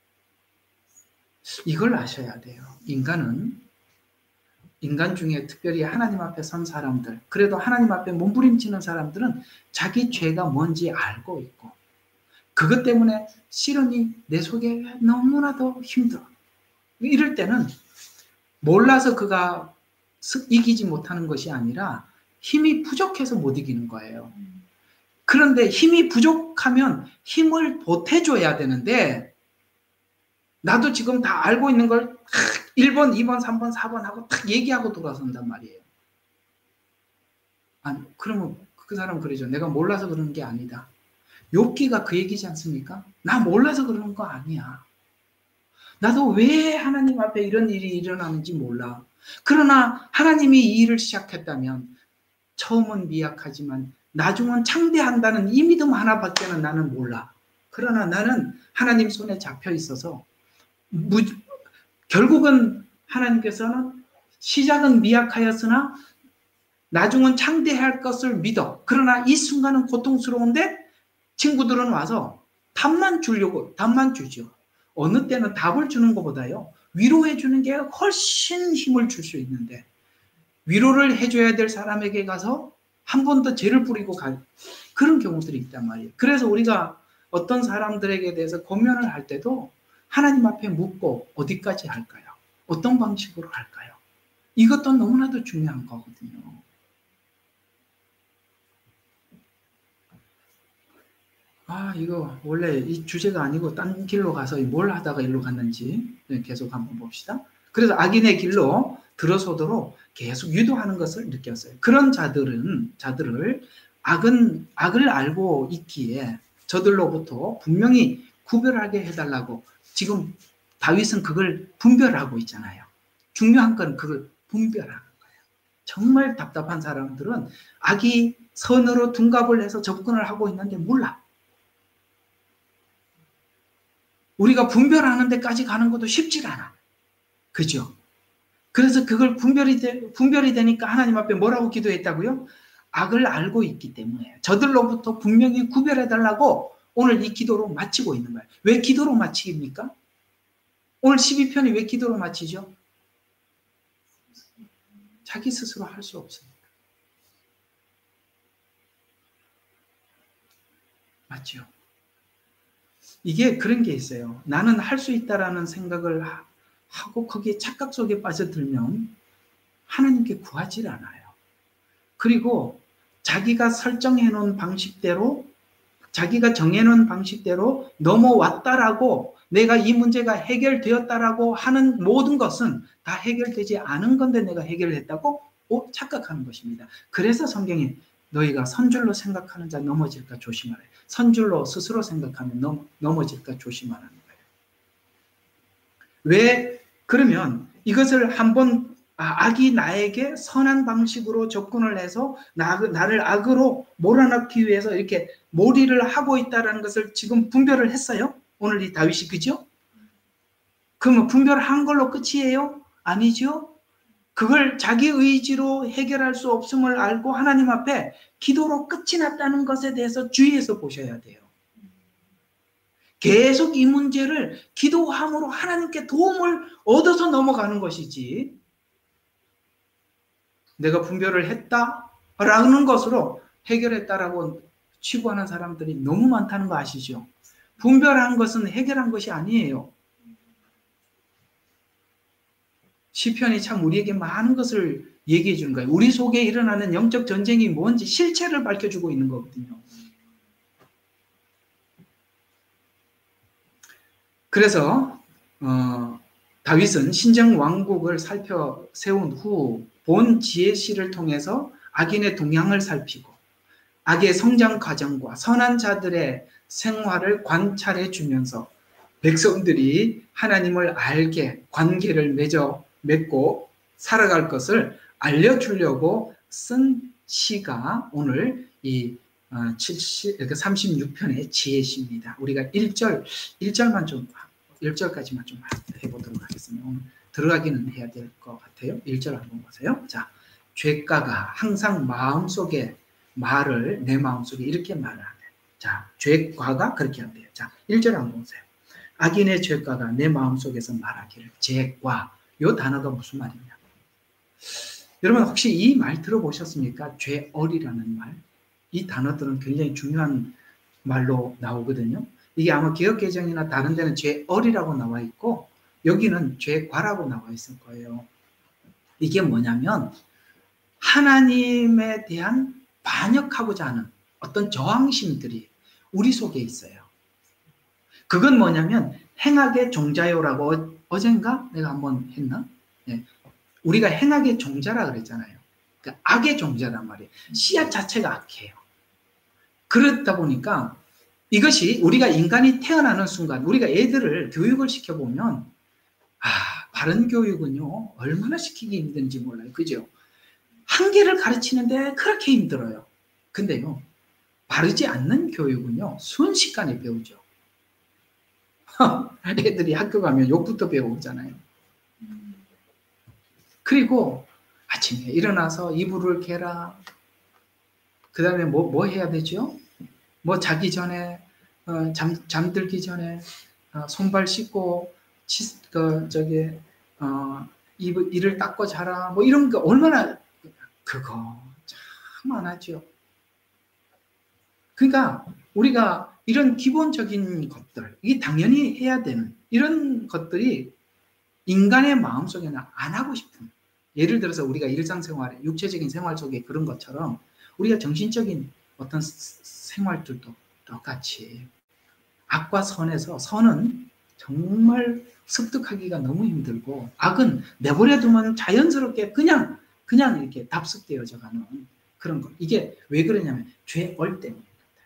이걸 아셔야 돼요. 인간은 인간 중에 특별히 하나님 앞에 선 사람들, 그래도 하나님 앞에 몸부림치는 사람들은 자기 죄가 뭔지 알고 있고 그것 때문에 시련이 내 속에 너무나도 힘들어. 이럴 때는 몰라서 그가 이기지 못하는 것이 아니라 힘이 부족해서 못 이기는 거예요. 그런데 힘이 부족하면 힘을 보태줘야 되는데 나도 지금 다 알고 있는 걸 일 번, 이 번, 삼 번, 사 번 하고 딱 얘기하고 돌아선단 말이에요. 아니, 그러면 그 사람은 그러죠. 내가 몰라서 그러는 게 아니다. 욥기가 그 얘기지 않습니까? 나 몰라서 그러는 거 아니야. 나도 왜 하나님 앞에 이런 일이 일어나는지 몰라. 그러나 하나님이 이 일을 시작했다면 처음은 미약하지만 나중은 창대한다는 이 믿음 하나밖에는 나는 몰라. 그러나 나는 하나님 손에 잡혀 있어서 무, 결국은 하나님께서는 시작은 미약하였으나 나중은 창대할 것을 믿어. 그러나 이 순간은 고통스러운데 친구들은 와서 답만 주려고 답만 주죠. 어느 때는 답을 주는 것보다요 위로해 주는 게 훨씬 힘을 줄 수 있는데 위로를 해줘야 될 사람에게 가서 한 번 더 죄를 뿌리고 갈 그런 경우들이 있단 말이에요. 그래서 우리가 어떤 사람들에게 대해서 고면을 할 때도 하나님 앞에 묻고 어디까지 할까요? 어떤 방식으로 할까요? 이것도 너무나도 중요한 거거든요. 아, 이거 원래 이 주제가 아니고 딴 길로 가서 뭘 하다가 일로 갔는지 계속 한번 봅시다. 그래서 악인의 길로 들어서도록 계속 유도하는 것을 느꼈어요. 그런 자들은, 자들을 악은, 악을 알고 있기에 저들로부터 분명히 구별하게 해달라고 지금 다윗은 그걸 분별하고 있잖아요. 중요한 건 그걸 분별하는 거예요. 정말 답답한 사람들은 악이 선으로 둔갑을 해서 접근을 하고 있는데 몰라. 우리가 분별하는 데까지 가는 것도 쉽지 않아. 그죠? 그래서 그걸 분별이, 되, 분별이 되니까 하나님 앞에 뭐라고 기도했다고요? 악을 알고 있기 때문에 저들로부터 분명히 구별해달라고 오늘 이 기도로 마치고 있는 거예요. 왜 기도로 마치입니까? 오늘 십이 편이 왜 기도로 마치죠? 자기 스스로 할 수 없으니까. 맞죠? 이게 그런 게 있어요. 나는 할 수 있다라는 생각을 하고 거기에 착각 속에 빠져들면 하나님께 구하지 않아요. 그리고 자기가 설정해 놓은 방식대로, 자기가 정해 놓은 방식대로 넘어왔다라고, 내가 이 문제가 해결되었다라고 하는 모든 것은 다 해결되지 않은 건데 내가 해결했다고 착각하는 것입니다. 그래서 성경에 너희가 선줄로 생각하는 자 넘어질까 조심하라. 선줄로 스스로 생각하면 넘, 넘어질까 조심하라는 거예요. 왜? 그러면 이것을 한번 아, 악이 나에게 선한 방식으로 접근을 해서 나, 나를 악으로 몰아넣기 위해서 이렇게 몰이를 하고 있다는 것을 지금 분별을 했어요? 오늘 이 다윗이, 그죠? 그러면 분별한 걸로 끝이에요? 아니죠? 그걸 자기 의지로 해결할 수 없음을 알고 하나님 앞에 기도로 끝이 났다는 것에 대해서 주의해서 보셔야 돼요. 계속 이 문제를 기도함으로 하나님께 도움을 얻어서 넘어가는 것이지, 내가 분별을 했다라는 것으로 해결했다라고 치부하는 사람들이 너무 많다는 거 아시죠? 분별한 것은 해결한 것이 아니에요. 시편이 참 우리에게 많은 것을 얘기해 주는 거예요. 우리 속에 일어나는 영적 전쟁이 뭔지 실체를 밝혀주고 있는 거거든요. 그래서 어, 다윗은 신정 왕국을 살펴 세운 후 본 지혜시를 통해서 악인의 동향을 살피고 악의 성장 과정과 선한 자들의 생활을 관찰해 주면서 백성들이 하나님을 알게 관계를 맺어 맺고 살아갈 것을 알려주려고 쓴 시가 오늘 이 삼십육 편의 지혜시입니다. 우리가 일 절, 일 절만 좀, 일 절까지만 좀 해보도록 하겠습니다. 오늘 들어가기는 해야 될 것 같아요. 일 절 한번 보세요. 자, 죄가가 항상 마음속에 말을, 내 마음속에 이렇게 말을 하네. 자, 죄가가 그렇게 한대요. 자, 일 절 한번 보세요. 악인의 죄가가 내 마음속에서 말하기를. 죄과, 이 단어가 무슨 말이냐. 여러분 혹시 이 말 들어보셨습니까? 죄얼이라는 말. 이 단어들은 굉장히 중요한 말로 나오거든요. 이게 아마 개역개정이나 다른 데는 죄얼이라고 나와 있고 여기는 죄과라고 나와 있을 거예요. 이게 뭐냐면 하나님에 대한 반역하고자 하는 어떤 저항심들이 우리 속에 있어요. 그건 뭐냐면 행악의 종자요라고 어젠가 내가 한번 했나? 네. 우리가 행악의 종자라 그랬잖아요. 그러니까 악의 종자란 말이에요. 씨앗 자체가 악해요. 그렇다 보니까 이것이 우리가 인간이 태어나는 순간 우리가 애들을 교육을 시켜보면 아, 바른 교육은요 얼마나 시키기 힘든지 몰라요. 그죠? 한계를 가르치는데 그렇게 힘들어요. 근데요 바르지 않는 교육은요 순식간에 배우죠. 애들이 학교 가면 욕부터 배우잖아요. 그리고 아침에 일어나서 이불을 개라. 그 다음에 뭐, 뭐 해야 되죠? 뭐 자기 전에, 어, 잠, 잠들기 전에, 어, 손발 씻고, 치, 그, 저기, 어, 입, 이를 닦고 자라. 뭐 이런 거 얼마나, 그거 참 안 하죠. 그러니까 우리가 이런 기본적인 것들, 이게 당연히 해야 되는 이런 것들이 인간의 마음속에는 안 하고 싶은, 예를 들어서 우리가 일상생활, 육체적인 생활 속에 그런 것처럼 우리가 정신적인 어떤 생활들도 똑같이 악과 선에서 선은 정말 습득하기가 너무 힘들고 악은 내버려 두면 자연스럽게 그냥 그냥 이렇게 답습되어져 가는 그런 것. 이게 왜 그러냐면 죄얼 때문에.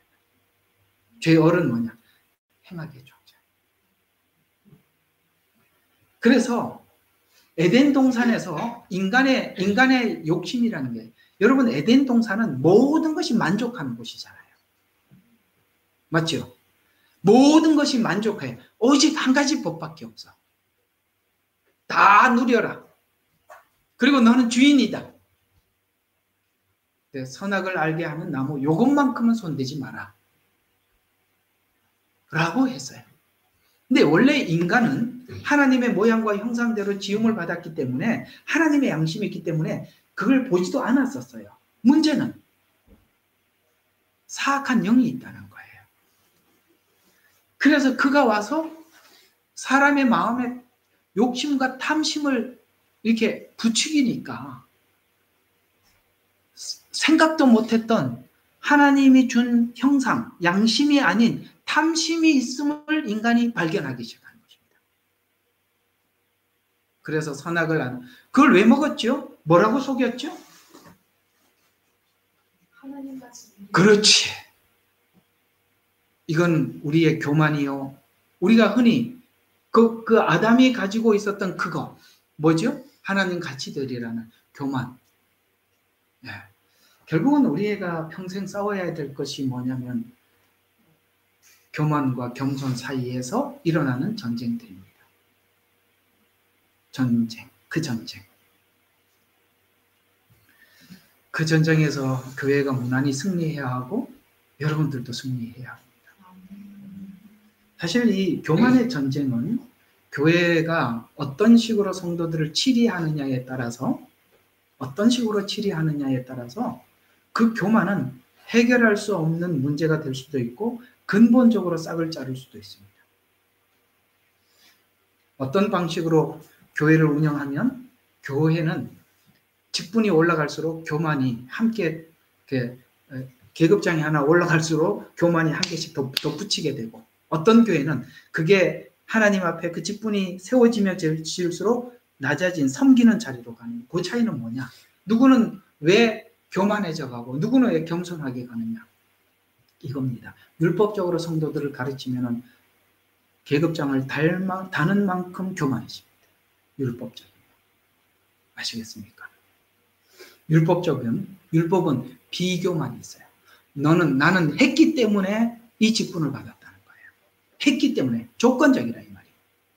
죄얼은 뭐냐? 행악의 종자. 그래서 에덴 동산에서 인간의 인간의 욕심이라는 게, 여러분 에덴 동산은 모든 것이 만족하는 곳이잖아요. 맞죠? 모든 것이 만족해. 오직 한 가지 법밖에 없어. 다 누려라. 그리고 너는 주인이다. 선악을 알게 하는 나무 요것만큼은 손대지 마라. 라고 했어요. 근데 원래 인간은 하나님의 모양과 형상대로 지음을 받았기 때문에, 하나님의 양심이 있기 때문에 그걸 보지도 않았었어요. 문제는 사악한 영이 있다는 거예요. 그래서 그가 와서 사람의 마음에 욕심과 탐심을 이렇게 부추기니까 생각도 못했던 하나님이 준 형상, 양심이 아닌 탐심이 있음을 인간이 발견하기 시작하는 것입니다. 그래서 선악을 안, 그걸 왜 먹었죠? 뭐라고 속였죠? 그렇지. 이건 우리의 교만이요. 우리가 흔히 그, 그 아담이 가지고 있었던 그거 뭐죠? 하나님 가치들이라는 교만. 네. 결국은 우리가 평생 싸워야 될 것이 뭐냐면 교만과 겸손 사이에서 일어나는 전쟁들입니다. 전쟁, 그 전쟁. 그 전쟁에서 교회가 무난히 승리해야 하고 여러분들도 승리해야 합니다. 사실 이 교만의 전쟁은 교회가 어떤 식으로 성도들을 치리하느냐에 따라서 어떤 식으로 치리하느냐에 따라서 그 교만은 해결할 수 없는 문제가 될 수도 있고 근본적으로 싹을 자를 수도 있습니다. 어떤 방식으로 교회를 운영하면 교회는 직분이 올라갈수록 교만이 함께 계급장이 하나 올라갈수록 교만이 한 개씩 더, 더 붙이게 되고, 어떤 교회는 그게 하나님 앞에 그 직분이 세워지며 지을수록 낮아진 섬기는 자리로 가는, 그 차이는 뭐냐? 누구는 왜 교만해져 가고 누구는 왜 겸손하게 가느냐? 이겁니다. 율법적으로 성도들을 가르치면은 계급장을 닮아, 다는 만큼 교만해집니다. 율법적인. 아시겠습니까? 율법적은, 율법은 비교만 있어요. 너는, 나는 했기 때문에 이 직분을 받았다는 거예요. 했기 때문에, 조건적이라 이 말이에요.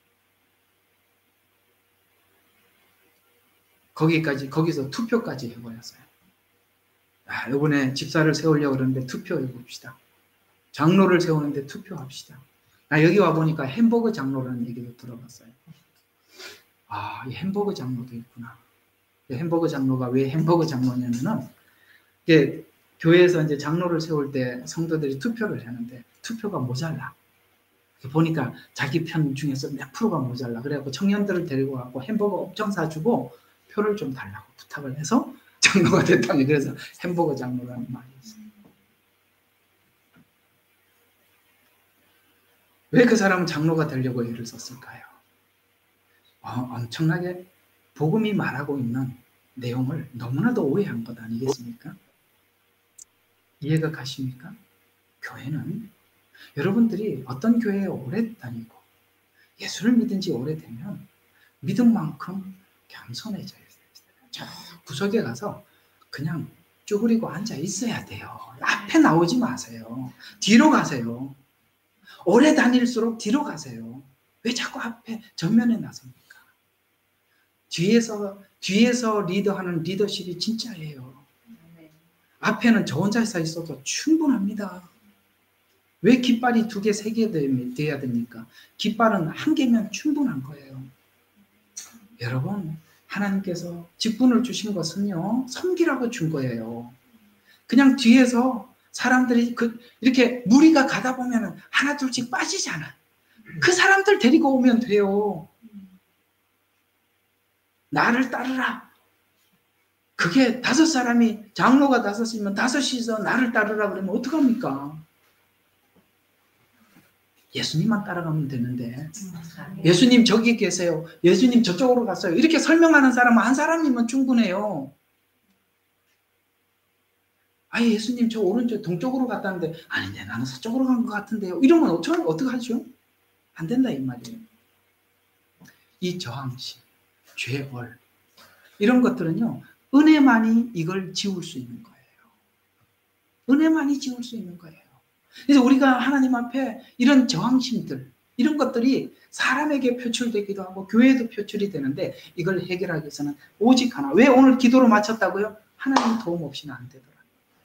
거기까지, 거기서 투표까지 해버렸어요. 아, 이번에 집사를 세우려고 그러는데 투표해 봅시다. 장로를 세우는데 투표합시다. 아, 여기 와보니까 햄버거 장로라는 얘기도 들어봤어요. 아, 이 햄버거 장로도 있구나. 햄버거 장로가 왜 햄버거 장로냐면은, 이게 교회에서 이제 장로를 세울 때 성도들이 투표를 하는데 투표가 모자라. 보니까 자기 편 중에서 몇 프로가 모자라. 그래갖고 청년들을 데리고 와서 햄버거 엄청 사주고 표를 좀 달라고 부탁을 해서 장로가 됐다니. 그래서 햄버거 장로라는 말이 있어요. 왜 그 사람은 장로가 되려고 애를 썼을까요? 어, 엄청나게 복음이 말하고 있는 내용을 너무나도 오해한 것 아니겠습니까? 이해가 가십니까? 교회는 여러분들이 어떤 교회에 오래 다니고 예수를 믿은 지 오래되면 믿은 만큼 겸손해져야 돼요. 저 구석에 가서 그냥 쭈그리고 앉아 있어야 돼요. 앞에 나오지 마세요. 뒤로 가세요. 오래 다닐수록 뒤로 가세요. 왜 자꾸 앞에 전면에 나섭니까? 뒤에서 뒤에서 리더하는 리더십이 진짜예요. 앞에는 저 혼자 서 있어도 충분합니다. 왜 깃발이 두 개, 세 개 돼야 됩니까? 깃발은 한 개면 충분한 거예요. 여러분, 하나님께서 직분을 주신 것은요, 섬기라고 준 거예요. 그냥 뒤에서 사람들이 그 이렇게 무리가 가다 보면 하나 둘씩 빠지잖아. 그 사람들 데리고 오면 돼요. 나를 따르라. 그게 다섯 사람이, 장로가 다섯이면 다섯이서 나를 따르라 그러면 어떡합니까? 예수님만 따라가면 되는데, 예수님 저기 계세요. 예수님 저쪽으로 갔어요. 이렇게 설명하는 사람은 한 사람이면 충분해요. 아니, 예수님 저 오른쪽 동쪽으로 갔다는데, 아닌데 나는 서쪽으로 간 것 같은데요. 이러면 어떡, 어떡하죠? 안 된다 이 말이에요. 이 저항심. 죄벌. 이런 것들은요, 은혜만이 이걸 지울 수 있는 거예요. 은혜만이 지울 수 있는 거예요. 그래서 우리가 하나님 앞에 이런 저항심들, 이런 것들이 사람에게 표출되기도 하고 교회에도 표출이 되는데 이걸 해결하기 위해서는 오직 하나. 왜 오늘 기도로 마쳤다고요? 하나님 도움 없이는 안 되더라고요.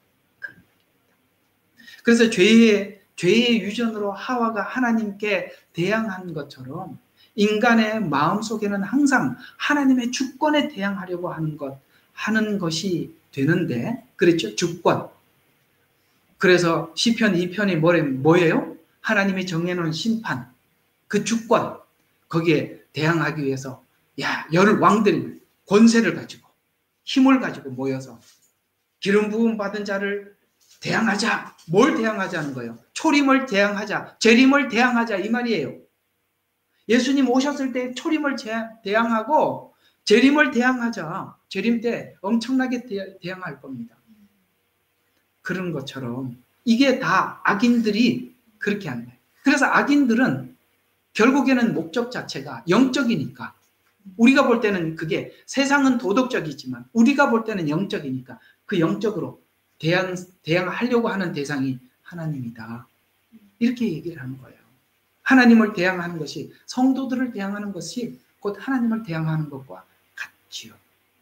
그래서 죄의, 죄의 유전으로 하와가 하나님께 대항한 것처럼 인간의 마음속에는 항상 하나님의 주권에 대항하려고 하는 것, 하는 것이 되는데, 그렇죠? 주권. 그래서 시편 이 편이 뭐예요? 하나님이 정해놓은 심판, 그 주권, 거기에 대항하기 위해서 야, 열 왕들 권세를 가지고 힘을 가지고 모여서 기름 부음 받은 자를 대항하자. 뭘 대항하자는 거예요? 초림을 대항하자, 재림을 대항하자, 이 말이에요. 예수님 오셨을 때 초림을 대항하고 재림을 대항하자. 재림 때 엄청나게 대항할 겁니다. 그런 것처럼 이게 다 악인들이 그렇게 하는 거예요. 그래서 악인들은 결국에는 목적 자체가 영적이니까, 우리가 볼 때는 그게, 세상은 도덕적이지만 우리가 볼 때는 영적이니까 그 영적으로 대항, 대항하려고 하는 대상이 하나님이다. 이렇게 얘기를 하는 거예요. 하나님을 대항하는 것이, 성도들을 대항하는 것이 곧 하나님을 대항하는 것과 같지요.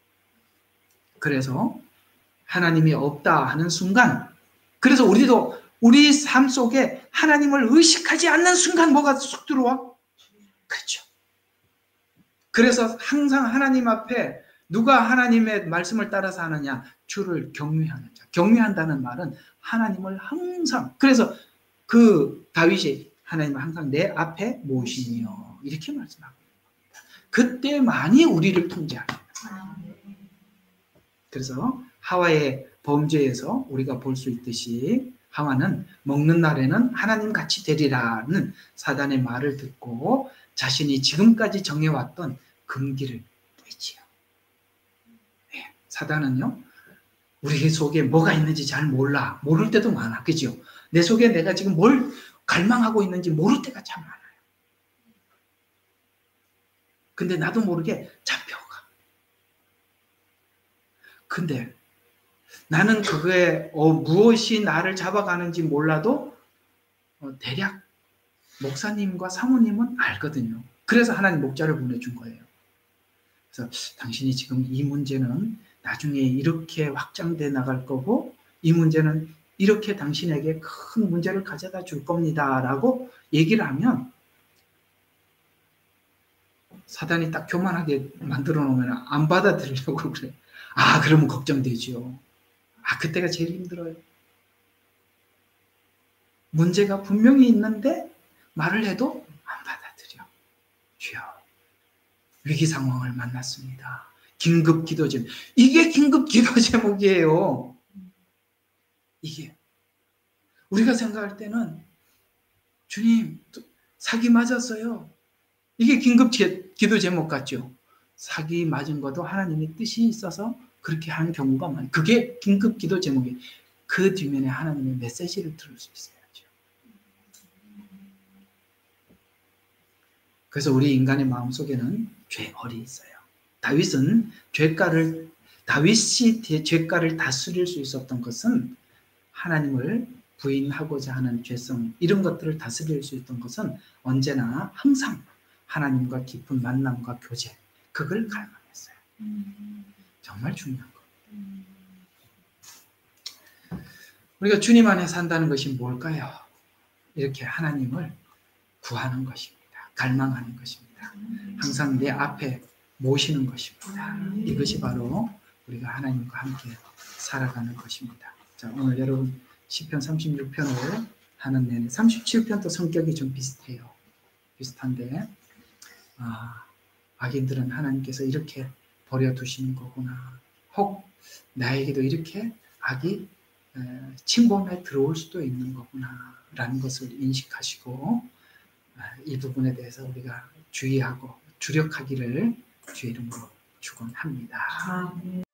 그래서 하나님이 없다 하는 순간, 그래서 우리도 우리 삶 속에 하나님을 의식하지 않는 순간 뭐가 쑥 들어와? 그렇죠. 그래서 항상 하나님 앞에 누가 하나님의 말씀을 따라서 하느냐? 주를 경외하는 자. 경외한다는 말은 하나님을 항상, 그래서 그 다윗이 하나님을 항상 내 앞에 모시며 이렇게 말씀하고 있습니다. 그때만이 우리를 통제합니다. 그래서 하와의 범죄에서 우리가 볼 수 있듯이 하와는 먹는 날에는 하나님 같이 되리라는 사단의 말을 듣고 자신이 지금까지 정해왔던 금기를 깼지요. 네, 사단은요, 우리 속에 뭐가 있는지 잘 몰라. 모를 때도 많아. 그죠? 내 속에 내가 지금 뭘 갈망하고 있는지 모를 때가 참 많아요. 근데 나도 모르게 잡혀가. 근데 나는 그게 어, 무엇이 나를 잡아가는지 몰라도 어, 대략 목사님과 사모님은 알거든요. 그래서 하나님 목자를 보내준 거예요. 그래서 당신이 지금 이 문제는 나중에 이렇게 확장돼 나갈 거고 이 문제는 이렇게 당신에게 큰 문제를 가져다 줄 겁니다 라고 얘기를 하면 사단이 딱 교만하게 만들어 놓으면 안 받아들이려고 그래. 아, 그러면 걱정되죠. 아, 그때가 제일 힘들어요. 문제가 분명히 있는데 말을 해도 안 받아들여. 주여, 위기 상황을 만났습니다. 긴급 기도 제목. 이게 긴급 기도 제목이에요. 이게. 우리가 생각할 때는 주님, 사기 맞았어요. 이게 긴급 기도 제목 같죠? 사기 맞은 것도 하나님의 뜻이 있어서 그렇게 하는 경우가 많아요. 그게 긴급 기도 제목이에요. 그 뒷면에 하나님의 메시지를 들을 수 있어야죠. 그래서 우리 인간의 마음속에는 죄벌이 있어요. 다윗은 죄가를, 다윗이 죄가를 다스릴 수 있었던 것은 하나님을 부인하고자 하는 죄성, 이런 것들을 다스릴 수 있던 것은 언제나 항상 하나님과 깊은 만남과 교제, 그걸 갈망했어요. 정말 중요한 거. 우리가 주님 안에 산다는 것이 뭘까요? 이렇게 하나님을 구하는 것입니다. 갈망하는 것입니다. 항상 내 앞에 모시는 것입니다. 이것이 바로 우리가 하나님과 함께 살아가는 것입니다. 자, 오늘 여러분 시편 삼십육 편을 하는 내내 삼십칠 편도 성격이 좀 비슷해요. 비슷한데 아, 악인들은 하나님께서 이렇게 버려두시는 거구나. 혹 나에게도 이렇게 악이 침범에 들어올 수도 있는 거구나 라는 것을 인식하시고 이 부분에 대해서 우리가 주의하고 주력하기를 주의 이름으로 축원합니다.